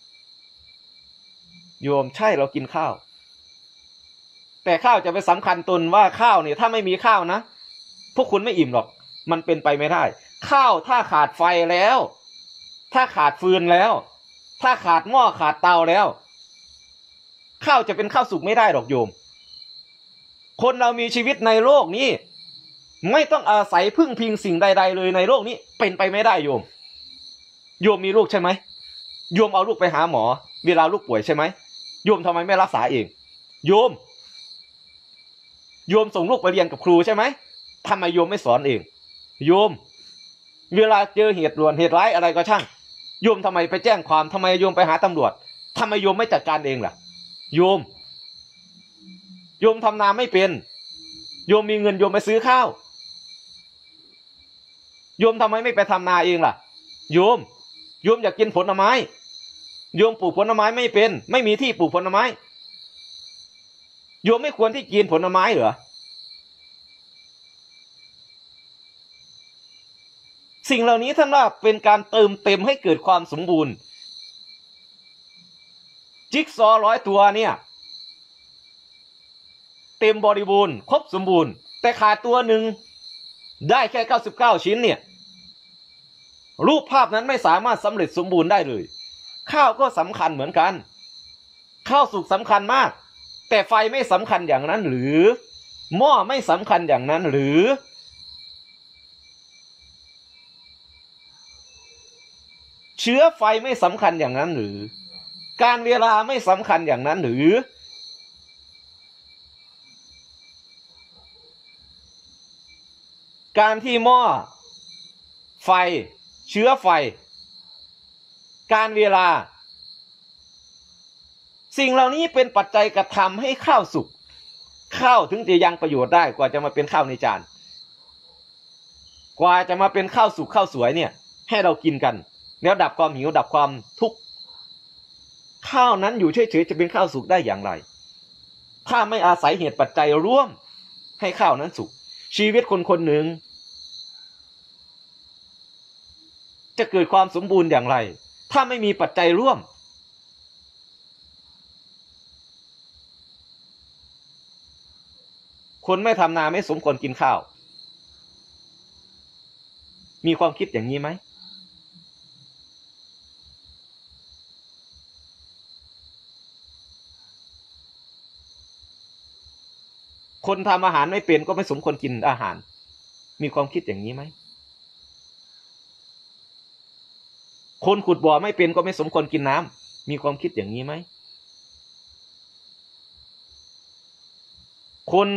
โยมใช่เรากินข้าวแต่ข้าวจะไปสำคัญตนว่าข้าวเนี่ยถ้าไม่มีข้าวนะพวกคุณไม่อิ่มหรอกมันเป็นไปไม่ได้ข้าวถ้าขาดไฟแล้วถ้าขาดฟืนแล้วถ้าขาดหม้อขาดเตาแล้วข้าวจะเป็นข้าวสุกไม่ได้หรอกโยมคนเรามีชีวิตในโลกนี้ไม่ต้องอาศัยพึ่งพิงสิ่งใดๆเลยในโลกนี้เป็นไปไม่ได้โยมมีลูกใช่ไหมโยมเอาลูกไปหาหมอเวลาลูกป่วยใช่ไหมโยมทำไมไม่รักษาเองโยมส่งลูกไปเรียนกับครูใช่ไหมทำไมโยมไม่สอนเองโยมเวลาเจอเหตุด่วนเหตุร้ายอะไรก็ช่างโยมทำไมไปแจ้งความทำไมโยมไปหาตำรวจทำไมโยมไม่จัดการเองล่ะโยมทำนาไม่เป็นโยมมีเงินโยมไปซื้อข้าวโยมทำไมไม่ไปทำนาเองล่ะโยมอยากกินผลไม้โยมปลูกผลไม้ไม่เป็นไม่มีที่ปลูกผลไม้โยมไม่ควรที่กินผลไม้เหรอสิ่งเหล่านี้ท่านว่าเป็นการเติมเต็มให้เกิดความสมบูรณ์จิ๊กซอว์100 ตัวเนี่ยเต็มบริบูรณ์ครบสมบูรณ์แต่ขาดตัวหนึ่งได้แค่99ชิ้นเนี่ยรูปภาพนั้นไม่สามารถสำเร็จสมบูรณ์ได้เลยข้าวก็สำคัญเหมือนกันข้าวสุกสำคัญมากแต่ไฟไม่สำคัญอย่างนั้นหรือหม้อไม่สำคัญอย่างนั้นหรือเชื้อไฟไม่สำคัญอย่างนั้นหรือการเวลาไม่สำคัญอย่างนั้นหรือการที่หม้อไฟเชื้อไฟการเวลาสิ่งเหล่านี้เป็นปัจจัยกระทำให้ข้าวสุกข้าวถึงจะยังประโยชน์ได้กว่าจะมาเป็นข้าวในจานกว่าจะมาเป็นข้าวสุกข้าวสวยเนี่ยให้เรากินกันแล้วดับความหิวดับความทุกข์ข้าวนั้นอยู่เฉยๆจะเป็นข้าวสุกได้อย่างไรถ้าไม่อาศัยเหตุปัจจัยร่วมให้ข้าวนั้นสุกชีวิตคนคนหนึ่งจะเกิดความสมบูรณ์อย่างไรถ้าไม่มีปัจจัยร่วมคนไม่ทำนาไม่สมควรกินข้าวมีความคิดอย่างนี้ไหมคนทำอาหารไม่เป็นก็ไม่สมควรกินอาหารมีความคิดอย่างนี้ไหมคนขุดบ่อไม่เป็นก็ไม่สมควรกินน้ำมีความคิดอย่างนี้ไหมคน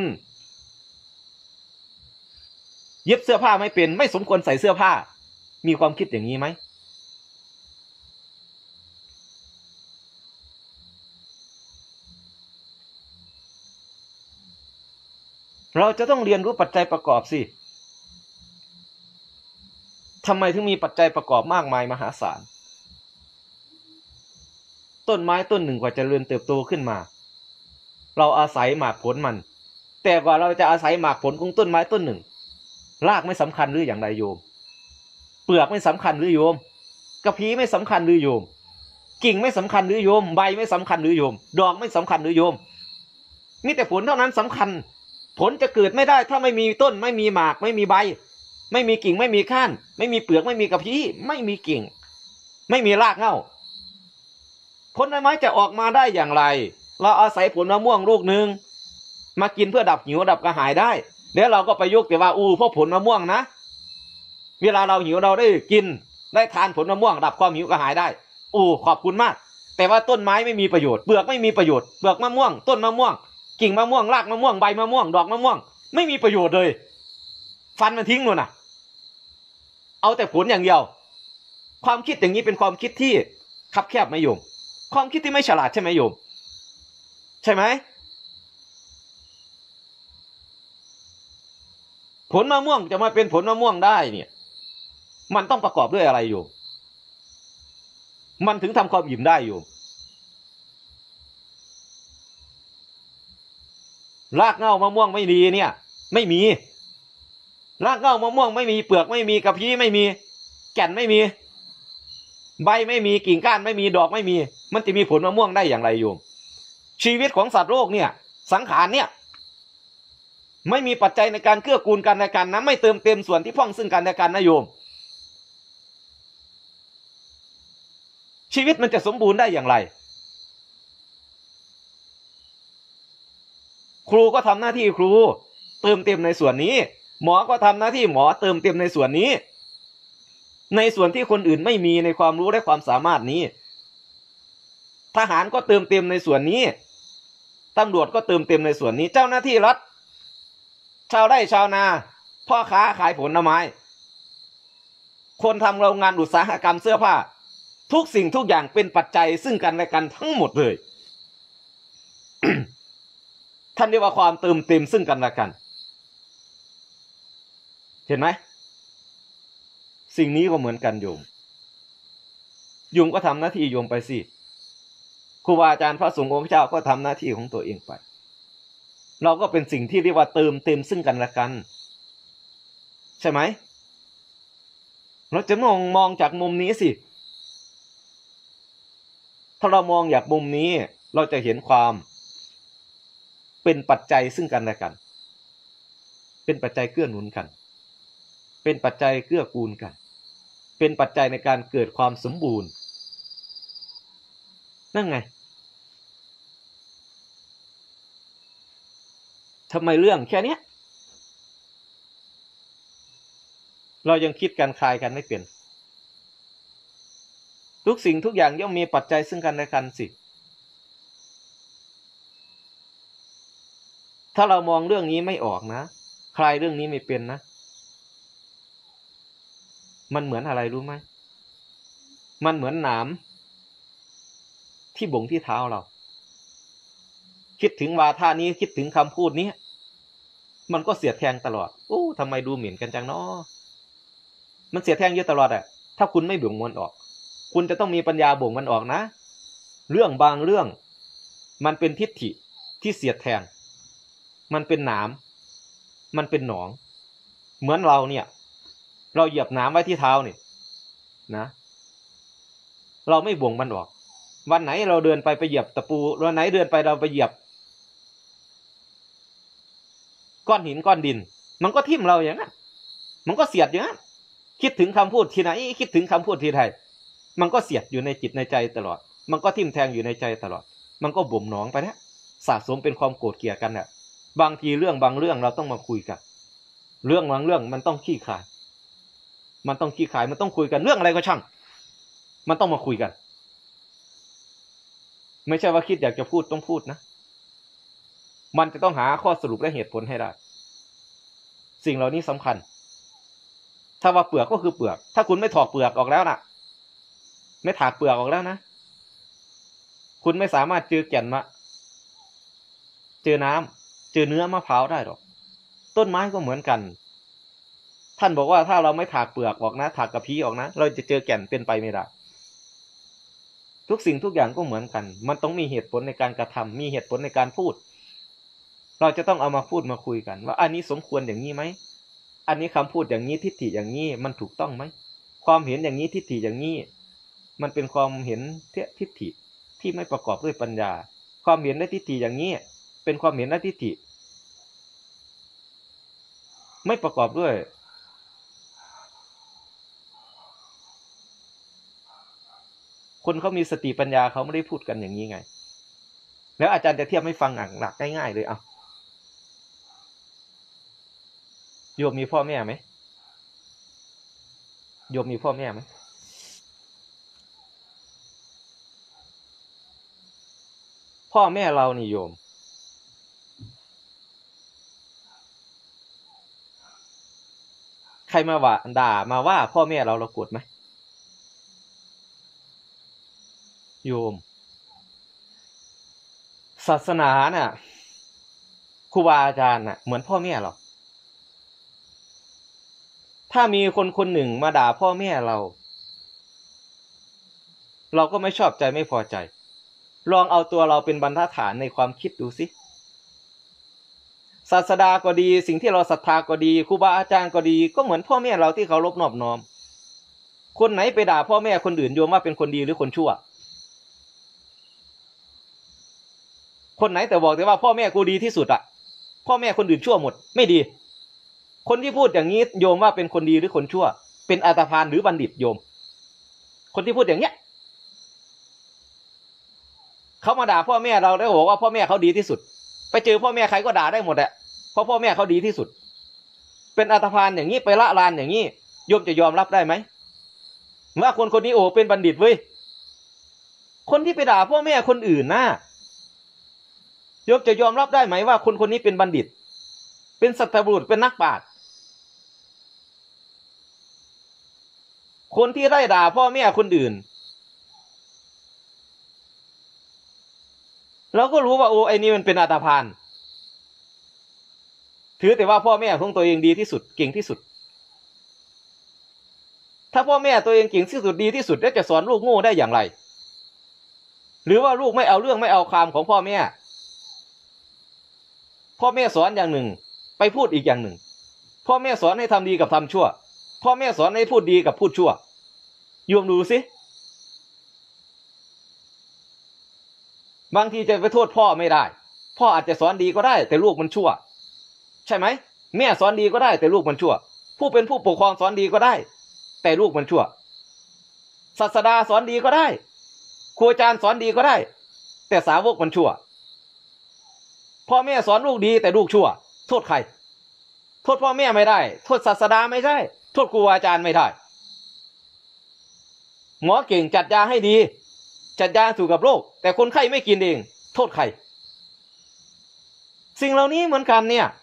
เย็บเสื้อผ้าไม่เป็นไม่สมควรใส่เสื้อผ้ามีความคิดอย่างนี้ไหมเราจะต้องเรียนรู้ปัจจัยประกอบสิทำไมถึงมีปัจจัยประกอบมากมายมหาศาลต้นไม้ต้นหนึ่งกว่าจะเจริญเติบโตขึ้นมาเราอาศัยหมากผลมันแต่กว่าเราจะอาศัยหมากผลของต้นไม้ต้นหนึ่งรากไม่สำคัญหรืออย่างไรโยมเปลือกไม่สำคัญหรือโยมกระพี้ไม่สำคัญหรือโยมกิ่งไม่สำคัญหรือโยมใบไม่สำคัญหรือโยมดอกไม่สำคัญหรือโยมมีแต่ผลเท่านั้นสำคัญผลจะเกิดไม่ได้ถ้าไม่มีต้นไม่มีหมากไม่มีใบไม่มีกิ่งไม่มีก้านไม่มีเปลือกไม่มีกระพี้ไม่มีกิ่งไม่มีรากเหง้าผลไม้จะออกมาได้อย่างไรเราอาศัยผลมะม่วงลูกหนึ่งมากินเพื่อดับหิวดับกระหายได้แล้วเราก็ไปยกแต่ว่าเพราะผลมะม่วงนะเวลาเราหิวเราได้กินได้ทานผลมะม่วงดับความหิวกระหายได้ขอบคุณมากแต่ว่าต้นไม้ไม่มีประโยชน์เปลือกไม่มีประโยชน์เปลือกมะม่วงต้นมะม่วงกิ่งมะม่วงรากมะม่วงใบมะม่วงดอกมะม่วงไม่มีประโยชน์เลยฟันมันทิ้งนู่นน่ะเอาแต่ผลอย่างเดียวความคิดอย่างนี้เป็นความคิดที่คับแคบไหมโยมความคิดที่ไม่ฉลาดใช่ไหมโยมใช่ไหมผลมะม่วงจะมาเป็นผลมะม่วงได้เนี่ยมันต้องประกอบด้วยอะไรโยมมันถึงทำความอิ่มได้โยมรากเหง้ามะม่วงไม่ดีเนี่ยไม่มีรากเหง้ามะม่วงไม่มีเปลือกไม่มีกระพี้ไม่มีแก่นไม่มีใบไม่มีกิ่งก้านไม่มีดอกไม่มีมันจะมีผลมะม่วงได้อย่างไรโยมชีวิตของสัตว์โลกเนี่ยสังขารเนี่ยไม่มีปัจจัยในการเกื้อกูลกันและกันนะไม่เติมเต็มส่วนที่พ่องซึ่งกันและกันนะโยมชีวิตมันจะสมบูรณ์ได้อย่างไรครูก็ทำหน้าที่ครูเติมเต็มในส่วนนี้หมอก็ทำหน้าที่หมอเติมเต็มในส่วนนี้ในส่วนที่คนอื่นไม่มีในความรู้และความสามารถนี้ทหารก็เติมเต็มในส่วนนี้ตำรวจก็เติมเต็มในส่วนนี้เจ้าหน้าที่รัฐชาวไร่ชาวนาพ่อค้าขายผลไม้คนทำโรงงานอุตสาหกรรมเสื้อผ้าทุกสิ่งทุกอย่างเป็นปัจจัยซึ่งกันและกันทั้งหมดเลย ท่านเรียกว่าความเติมเต็มซึ่งกันและกันเห็นไหมสิ่งนี้ก็เหมือนกันโยมก็ทำหน้าที่โยมไปสิครูบาอาจารย์พระสงฆ์องค์เจ้าก็ทำหน้าที่ของตัวเองไปเราก็เป็นสิ่งที่เรียกว่าเติมเต็มซึ่งกันและกันใช่ไหมเราจะมองจากมุมนี้สิถ้าเรามองจากมุมนี้เราจะเห็นความเป็นปัจจัยซึ่งกันและกันเป็นปัจจัยเกื้อหนุนกันเป็นปัจจัยเกื้อกูลกันเป็นปัจจัยในการเกิดความสมบูรณ์นั่นไงทำไมเรื่องแค่นี้เรายังคิดกันคลายกันไม่เป็นทุกสิ่งทุกอย่างย่อมมีปัจจัยซึ่งกันและกันสิถ้าเรามองเรื่องนี้ไม่ออกนะคลายเรื่องนี้ไม่เป็นนะมันเหมือนอะไรรู้ไหมมันเหมือนหนามที่บ่งที่เท้าเราคิดถึงวาทะนี้คิดถึงคำพูดนี้มันก็เสียดแทงตลอดโอ้ทำไมดูเหม็นกันจังเนาะมันเสียดแทงเยอะตลอดอ่ะถ้าคุณไม่บ่งมันออกคุณจะต้องมีปัญญาบ่งมันออกนะเรื่องบางเรื่องมันเป็นทิฏฐิที่เสียดแทงมันเป็นหนามมันเป็นหนองเหมือนเราเนี่ยเราเหยียบหนามไว้ที่เท้านี่นะเราไม่บ่งมันออกวันไหนเราเดินไปเหยียบตะปูวันไหนเดินไปเราไปเหยียบก้อนหินก้อนดินมันก็ทิ่มเราอย่างนั้นมันก็เสียดอย่างนั้นคิดถึงคำพูดทีไหนคิดถึงคำพูดทีใดมันก็เสียดอยู่ในจิตในใจตลอดมันก็ทิ่มแทงอยู่ในใจตลอดมันก็บ่มหนองไปนะสะสมเป็นความโกรธเกลียดกันเนี่ยบางทีเรื่องบางเรื่องเราต้องมาคุยกันเรื่องบางเรื่องมันต้องขี้ขายมันต้องขี้ขายมันต้องคุยกันเรื่องอะไรก็ช่างมันต้องมาคุยกันไม่ใช่ว่าคิดอยากจะพูดต้องพูดนะมันจะต้องหาข้อสรุปและเหตุผลให้ได้สิ่งเหล่านี้สำคัญถ้าว่าเปลือกก็คือเปลือกถ้าคุณไม่ถอกเปลือกออกแล้วนะไม่ถากเปลือกออกแล้วนะคุณไม่สามารถเจอแก่นมะเจอน้ำเจอเนื้อมะพร้าวได้หรอกต้นไม้ก็เหมือนกันท่านบอกว่าถ้าเราไม่ถากเปลือกออกนะถากกระพี้ออกนะเราจะเจอแก่นเป็นไปไม่ได้ทุกสิ่งทุกอย่างก็เหมือนกันมันต้องมีเหตุผลในการกระทำมีเหตุผลในการพูดเราจะต้องเอามาพูดมาคุยกันว่าอันนี้สมควรอย่างนี้ไหมอันนี้คำพูดอย่างนี้ทิฏฐิอย่างนี้มันถูกต้องไหมความเห็นอย่างนี้ทิฏฐิอย่างนี้มันเป็นความเห็นทิฏฐิที่ไม่ประกอบด้วยปัญญาความเห็นและทิฏฐิอย่างนี้เป็นความเห็นและทิฏฐิไม่ประกอบด้วยคนเขามีสติปัญญาเขาไม่ได้พูดกันอย่างนี้ไงแล้วอาจารย์จะเทียบให้ฟังหลักง่ายๆเลยเอาโยมมีพ่อแม่ไหมโยมมีพ่อแม่ไหมพ่อแม่เรานี่โยมใครมาว่าด่ามาว่าพ่อแม่เราโกรธไหมโยมศาสนาน่ะครูบาอาจารย์น่ะเหมือนพ่อแม่เราถ้ามีคนคนหนึ่งมาด่าพ่อแม่เราก็ไม่ชอบใจไม่พอใจลองเอาตัวเราเป็นบรรทัดฐานในความคิดดูสิศาสดาก็ดีสิ่งที่เราศรัทธาก็ดีครูบาอาจารย์ก็ดีก็เหมือนพ่อแม่เราที่เคารพนอบน้อมคนไหนไปด่าพ่อแม่คนอื่นโยมว่าเป็นคนดีหรือคนชั่วคนไหนแต่บอกแต่ว่าพ่อแม่กูดีที่สุดอ่ะพ่อแม่คนอื่นชั่วหมดไม่ดีคนที่พูดอย่างนี้โยมว่าเป็นคนดีหรือคนชั่วเป็นอัตภานหรือบัณฑิตโยมคนที่พูดอย่างเนี้ยเขามาด่าพ่อแม่เราแล้วบอกว่าพ่อแม่เขาดีที่สุดไปเจอพ่อแม่ใครก็ด่าได้หมดแหละเพราะพ่อแม่เขาดีที่สุดเป็นอัตภานอย่างนี้ไปละลานอย่างนี้โยมจะยอมรับได้ไหมว่าคนคนนี้โอ้เป็นบัณฑิตเว้ยคนที่ไปด่าพ่อแม่คนอื่นน่ะโยมจะยอมรับได้ไหมว่าคนคนนี้เป็นบัณฑิตเป็นสัตบุรุษเป็นนักปราชญ์คนที่ไล่ด่าพ่อแม่คนอื่นเราก็รู้ว่าโอ้ไอ้นี่มันเป็นอัตภานถือแต่ว่าพ่อแม่ของตัวเองดีที่สุดเก่งที่สุดถ้าพ่อแม่ตัวเองเก่งที่สุดดีที่สุดแล้วจะสอนลูกโง่ได้อย่างไรหรือว่าลูกไม่เอาเรื่องไม่เอาความของพ่อแม่พ่อแม่สอนอย่างหนึ่งไปพูดอีกอย่างหนึ่งพ่อแม่สอนให้ทำดีกับทำชั่วพ่อแม่สอนให้พูดดีกับพูดชั่วโยมดูสิบางทีจะไปโทษพ่อไม่ได้พ่ออาจจะสอนดีก็ได้แต่ลูกมันชั่วใช่ไหมแม่สอนดีก็ได้แต่ลูกมันชั่วผู้เป็นผู้ปกครองสอนดีก็ได้แต่ลูกมันชั่วศาสดาสอนดีก็ได้ครูอาจารย์สอนดีก็ได้แต่สาวกมันชั่วพ่อแม่สอนลูกดีแต่ลูกชั่วโทษใครโทษพ่อแม่ไม่ได้โทษศาสดาไม่ได้โทษครูอาจารย์ไม่ได้หมอเก่งจัดยาให้ดีจัดยาถูกกับโรคแต่คนไข้ไม่กินเองโทษใครสิ่งเหล่านี้เหมือนกันเนี่ย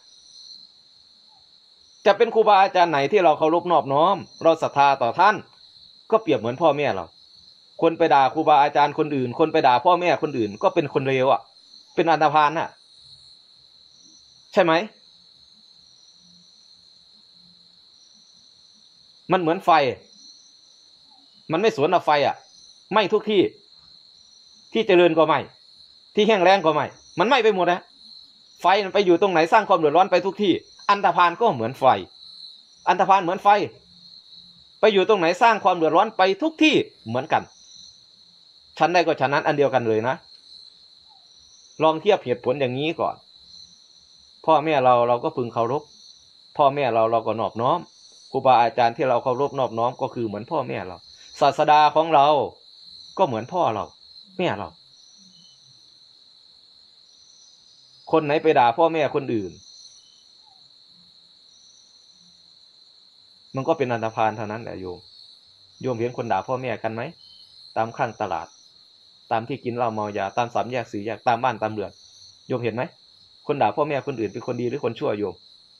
จะเป็นครูบาอาจารย์ไหนที่เราเคารพนอบน้อมเราศรัทธาต่อท่านก็เปรียบเหมือนพ่อแม่เราคนไปด่าครูบาอาจารย์คนอื่นคนไปด่าพ่อแม่คนอื่นก็เป็นคนเลวอ่ะเป็นอันธพาลน่ะใช่ไหมมันเหมือนไฟมันไม่สวนกับไฟอ่ะไหม้ทุกที่ที่เจริญก็ไหม้ที่แห้งแล้งก็ไหม้มันไหม้ไปหมดนะไฟมันไปอยู่ตรงไหนสร้างความเดือดร้อนไปทุกที่อันธพาลก็เหมือนไฟอันธพาลเหมือนไฟไปอยู่ตรงไหนสร้างความเดือดร้อนไปทุกที่เหมือนกันชั้นใดก็ชั้นนั้นอันเดียวกันเลยนะลองเทียบเหตุผลอย่างนี้ก่อนพ่อแม่เราก็พึงเคารพพ่อแม่เราก็นอบน้อมครูบาอาจารย์ที่เราเคารพนอบน้อมก็คือเหมือนพ่อแม่เราศาสดาของเราก็เหมือนพ่อเราแม่เราคนไหนไปด่าพ่อแม่คนอื่นมันก็เป็นอันธพาลเท่านั้นแหละโยมเห็นคนด่าพ่อแม่กันไหมตามข้างตลาดตามที่กินเหล้าเมายาตามสามแยกสี่แยกตามบ้านตามเรือนโยมเห็นไหมคนด่าพ่อแม่คนอื่นเป็นคนดีหรือคนชั่วโยม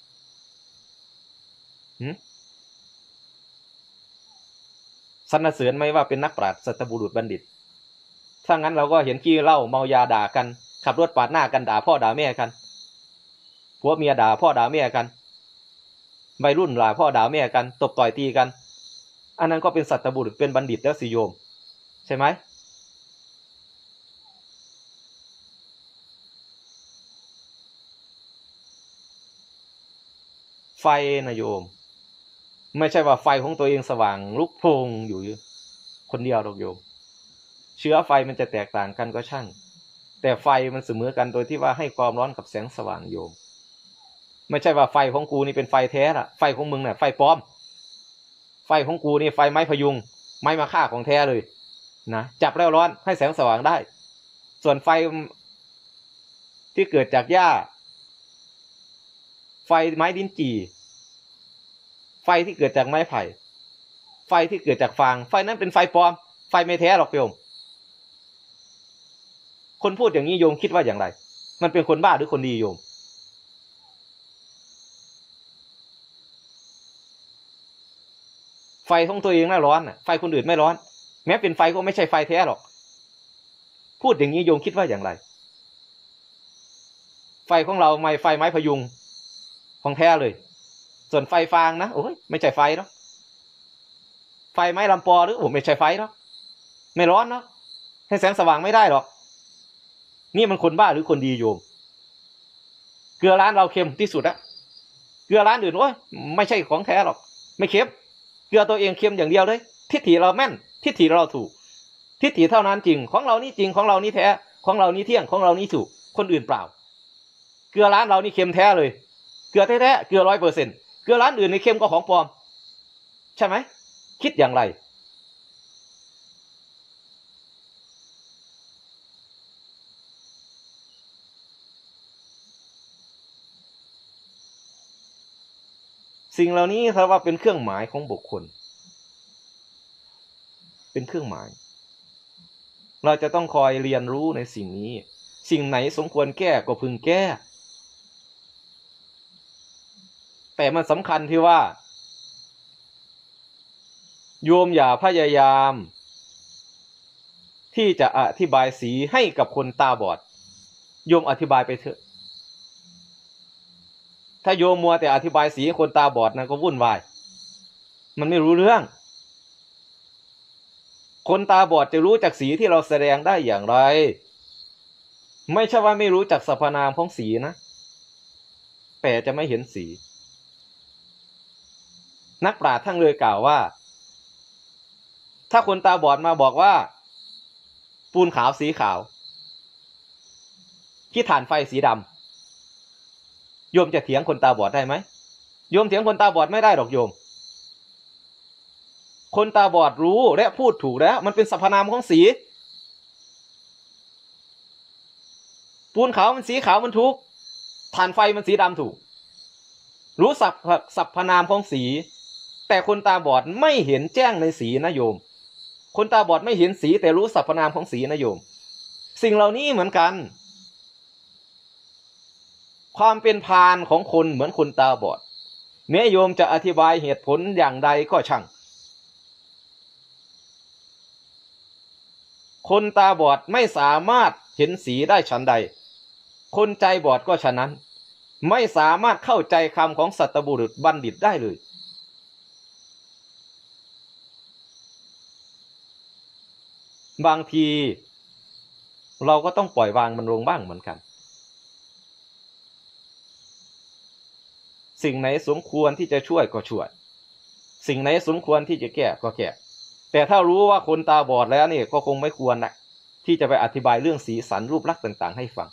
สรรเสริญไหมว่าเป็นนักปราชญ์สัตบุรุษบัณฑิตถ้างั้นเราก็เห็นขี้เหล้าเมายาด่ากันขับรถปาดหน้ากันด่าพ่อด่าแม่กันผัวเมียด่าพ่อด่าแม่กันวัยรุ่นด่าพ่อด่าแม่กันตบต่อยตีกันอันนั้นก็เป็นสัตบุรุษเป็นบัณฑิตแล้วสิโยมใช่ไหมไฟนะโยมไม่ใช่ว่าไฟของตัวเองสว่างลุกโพลงอยู่คนเดียวหรอกโยมเชื้อไฟมันจะแตกต่างกันก็ช่างแต่ไฟมันเสมอกันโดยที่ว่าให้ความร้อนกับแสงสว่างโยมไม่ใช่ว่าไฟของกูนี่เป็นไฟแท้ละไฟของมึงเนี่ยไฟปลอมไฟของกูนี่ไฟไม้พยุงไม้มาฆ่าของแท้เลยนะจับแล้วร้อนให้แสงสว่างได้ส่วนไฟที่เกิดจากหญ้าไฟไม้ลิ้นจี่ไฟที่เกิดจากไม้ไผ่ไฟที่เกิดจากฟางไฟนั้นเป็นไฟปลอมไฟไม่แท้หรอกโยมคนพูดอย่างนี้โยมคิดว่าอย่างไรมันเป็นคนบ้าหรือคนดีโยมไฟของตัวเองน่าร้อนไฟคนอื่นไม่ร้อนแม้เป็นไฟก็ไม่ใช่ไฟแท้หรอกพูดอย่างนี้โยมคิดว่าอย่างไรไฟของเราไฟไม้พยุงของแท้เลยส่วนไฟฟางนะโอ้ยไม่ใช่ไฟหรอกไฟไม้ลำปอหรือโอ้ไม่ใช่ไฟหรอกไม่ร้อนเนาะให้แสงสว่างไม่ได้หรอกนี่มันคนบ้าหรือคนดีโยมเกลือร้านเราเค็มที่สุดอะเกลือร้านอื่นโอ้ยไม่ใช่ของแท้หรอกไม่เค็มเกลือตัวเองเค็มอย่างเดียวเลยทิฏฐิเราแม่นทิฏฐิเราถูกทิฏฐิเท่านั้นจริงของเรานี่จริงของเรานี่แท้ของเรานี่เที่ยงของเรานี่ถูกคนอื่นเปล่าเกลือร้านเรานี่เค็มแท้เลยเกลือแท้ๆเกลือ100%เกลือร้านอื่นในเค็มก็ของปลอมใช่ไหมคิดอย่างไรสิ่งเหล่านี้ถ้าว่าเป็นเครื่องหมายของบุคคลเป็นเครื่องหมายเราจะต้องคอยเรียนรู้ในสิ่งนี้สิ่งไหนสมควรแก้ก็พึงแก้แต่มันสำคัญที่ว่าโยมอย่าพยายามที่จะอธิบายสีให้กับคนตาบอดโยมอธิบายไปเถอะถ้าโยมมัวแต่อธิบายสีให้คนตาบอดนะก็วุ่นวายมันไม่รู้เรื่องคนตาบอดจะรู้จักสีที่เราแสดงได้อย่างไรไม่ใช่ว่าไม่รู้จักสรรพนามของสีนะแต่จะไม่เห็นสีนักปราชญ์ทั้งเลยกล่าวว่าถ้าคนตาบอดมาบอกว่าปูนขาวสีขาวขี้ถ่านไฟสีดำโยมจะเถียงคนตาบอดได้ไหมโยมเถียงคนตาบอดไม่ได้หรอกโยมคนตาบอดรู้และพูดถูกแล้วมันเป็นสรรพนามของสีปูนขาวมันสีขาวมันถูกถ่านไฟมันสีดำถูกรู้สรรพนามของสีแต่คนตาบอดไม่เห็นแจ้งในสีนะโยมคนตาบอดไม่เห็นสีแต่รู้สรรพนามของสีนะโยมสิ่งเหล่านี้เหมือนกันความเป็นพาลของคนเหมือนคนตาบอดแม้โยมจะอธิบายเหตุผลอย่างใดก็ช่างคนตาบอดไม่สามารถเห็นสีได้ฉันใดคนใจบอดก็ฉะนั้นไม่สามารถเข้าใจคำของสัตบุรุษบัณฑิตได้เลยบางทีเราก็ต้องปล่อยวางมันลงบ้างเหมือนกันสิ่งไหนสมควรที่จะช่วยก็ช่วยสิ่งไหนสมควรที่จะแก้ก็แก้แต่ถ้ารู้ว่าคนตาบอดแล้วนี่ก็คงไม่ควรนะที่จะไปอธิบายเรื่องสีสันรูปลักษณ์ต่างๆให้ฟัง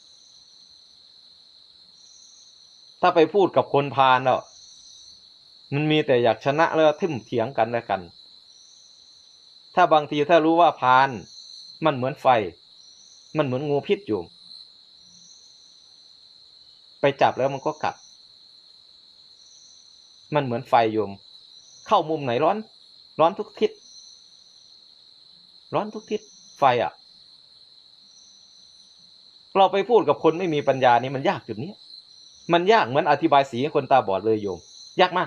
ถ้าไปพูดกับคนพาลแล้วมันมีแต่อยากชนะแล้วทิ่มเถียงกันแล้วกันถ้าบางทีถ้ารู้ว่าพาลมันเหมือนไฟมันเหมือนงูพิษอยู่ไปจับแล้วมันก็กัดมันเหมือนไฟโยมเข้ามุมไหนร้อนทุกทิศร้อนทุกทิศไฟเราไปพูดกับคนไม่มีปัญญานี่มันยากจุดนี้มันยากเหมือนอธิบายสีให้คนตาบอดเลยโยมยากมาก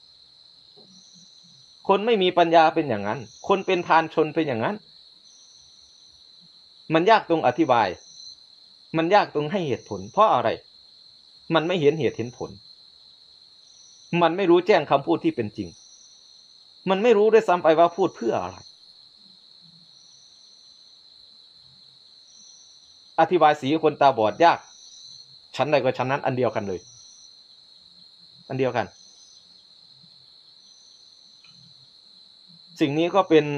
คนไม่มีปัญญาเป็นอย่างนั้นคนเป็นพาลชนเป็นอย่างนั้นมันยากตรงอธิบายมันยากตรงให้เหตุผลเพราะอะไรมันไม่เห็นเหตุเห็นผลมันไม่รู้แจ้งคำพูดที่เป็นจริงมันไม่รู้ด้วยซ้ำไปว่าพูดเพื่ออะไรอธิบายสีคนตาบอดยากชั้นใดก็ชั้นนั้นอันเดียวกันเลยอันเดียวกันสิ่งนี้ก็เป็น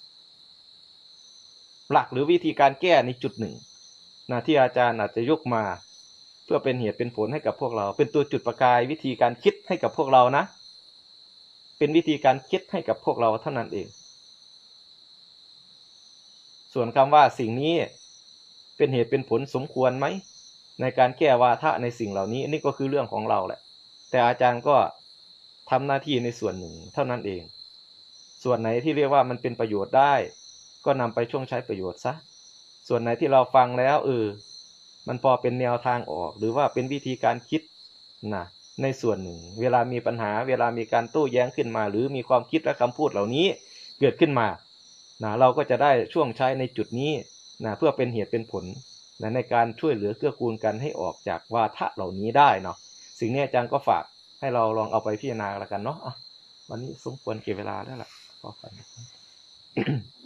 หลักหรือวิธีการแก้ในจุดหนึ่งนะที่อาจารย์อาจจะยกมาเพื่อเป็นเหตุเป็นผลให้กับพวกเราเป็นตัวจุดประกายวิธีการคิดให้กับพวกเรานะเป็นวิธีการคิดให้กับพวกเราเท่านั้นเองส่วนคำว่าสิ่งนี้เป็นเหตุเป็นผลสมควรไหมในการแก้วาทะในสิ่งเหล่านี้นี่ก็คือเรื่องของเราแหละแต่อาจารย์ก็ทำหน้าที่ในส่วนหนึ่งเท่านั้นเองส่วนไหนที่เรียกว่ามันเป็นประโยชน์ได้ก็นำไปช่วงใช้ประโยชน์ซะส่วนไหนที่เราฟังแล้วมันพอเป็นแนวทางออกหรือว่าเป็นวิธีการคิดนะในส่วนหนึ่งเวลามีปัญหาเวลามีการโต้แย้งขึ้นมาหรือมีความคิดและคำพูดเหล่านี้เกิดขึ้นมานะเราก็จะได้ช่วงใช้ในจุดนี้นะเพื่อเป็นเหตุเป็นผลนะในการช่วยเหลือเกื้อกูลกันให้ออกจากวาทะเหล่านี้ได้เนาะสิ่งนี้อาจารย์ก็ฝากให้เราลองเอาไปพิจารณาแล้วกันเนาะวันนี้สมควรเก็บเวลาแล้วล่ะขอฝาก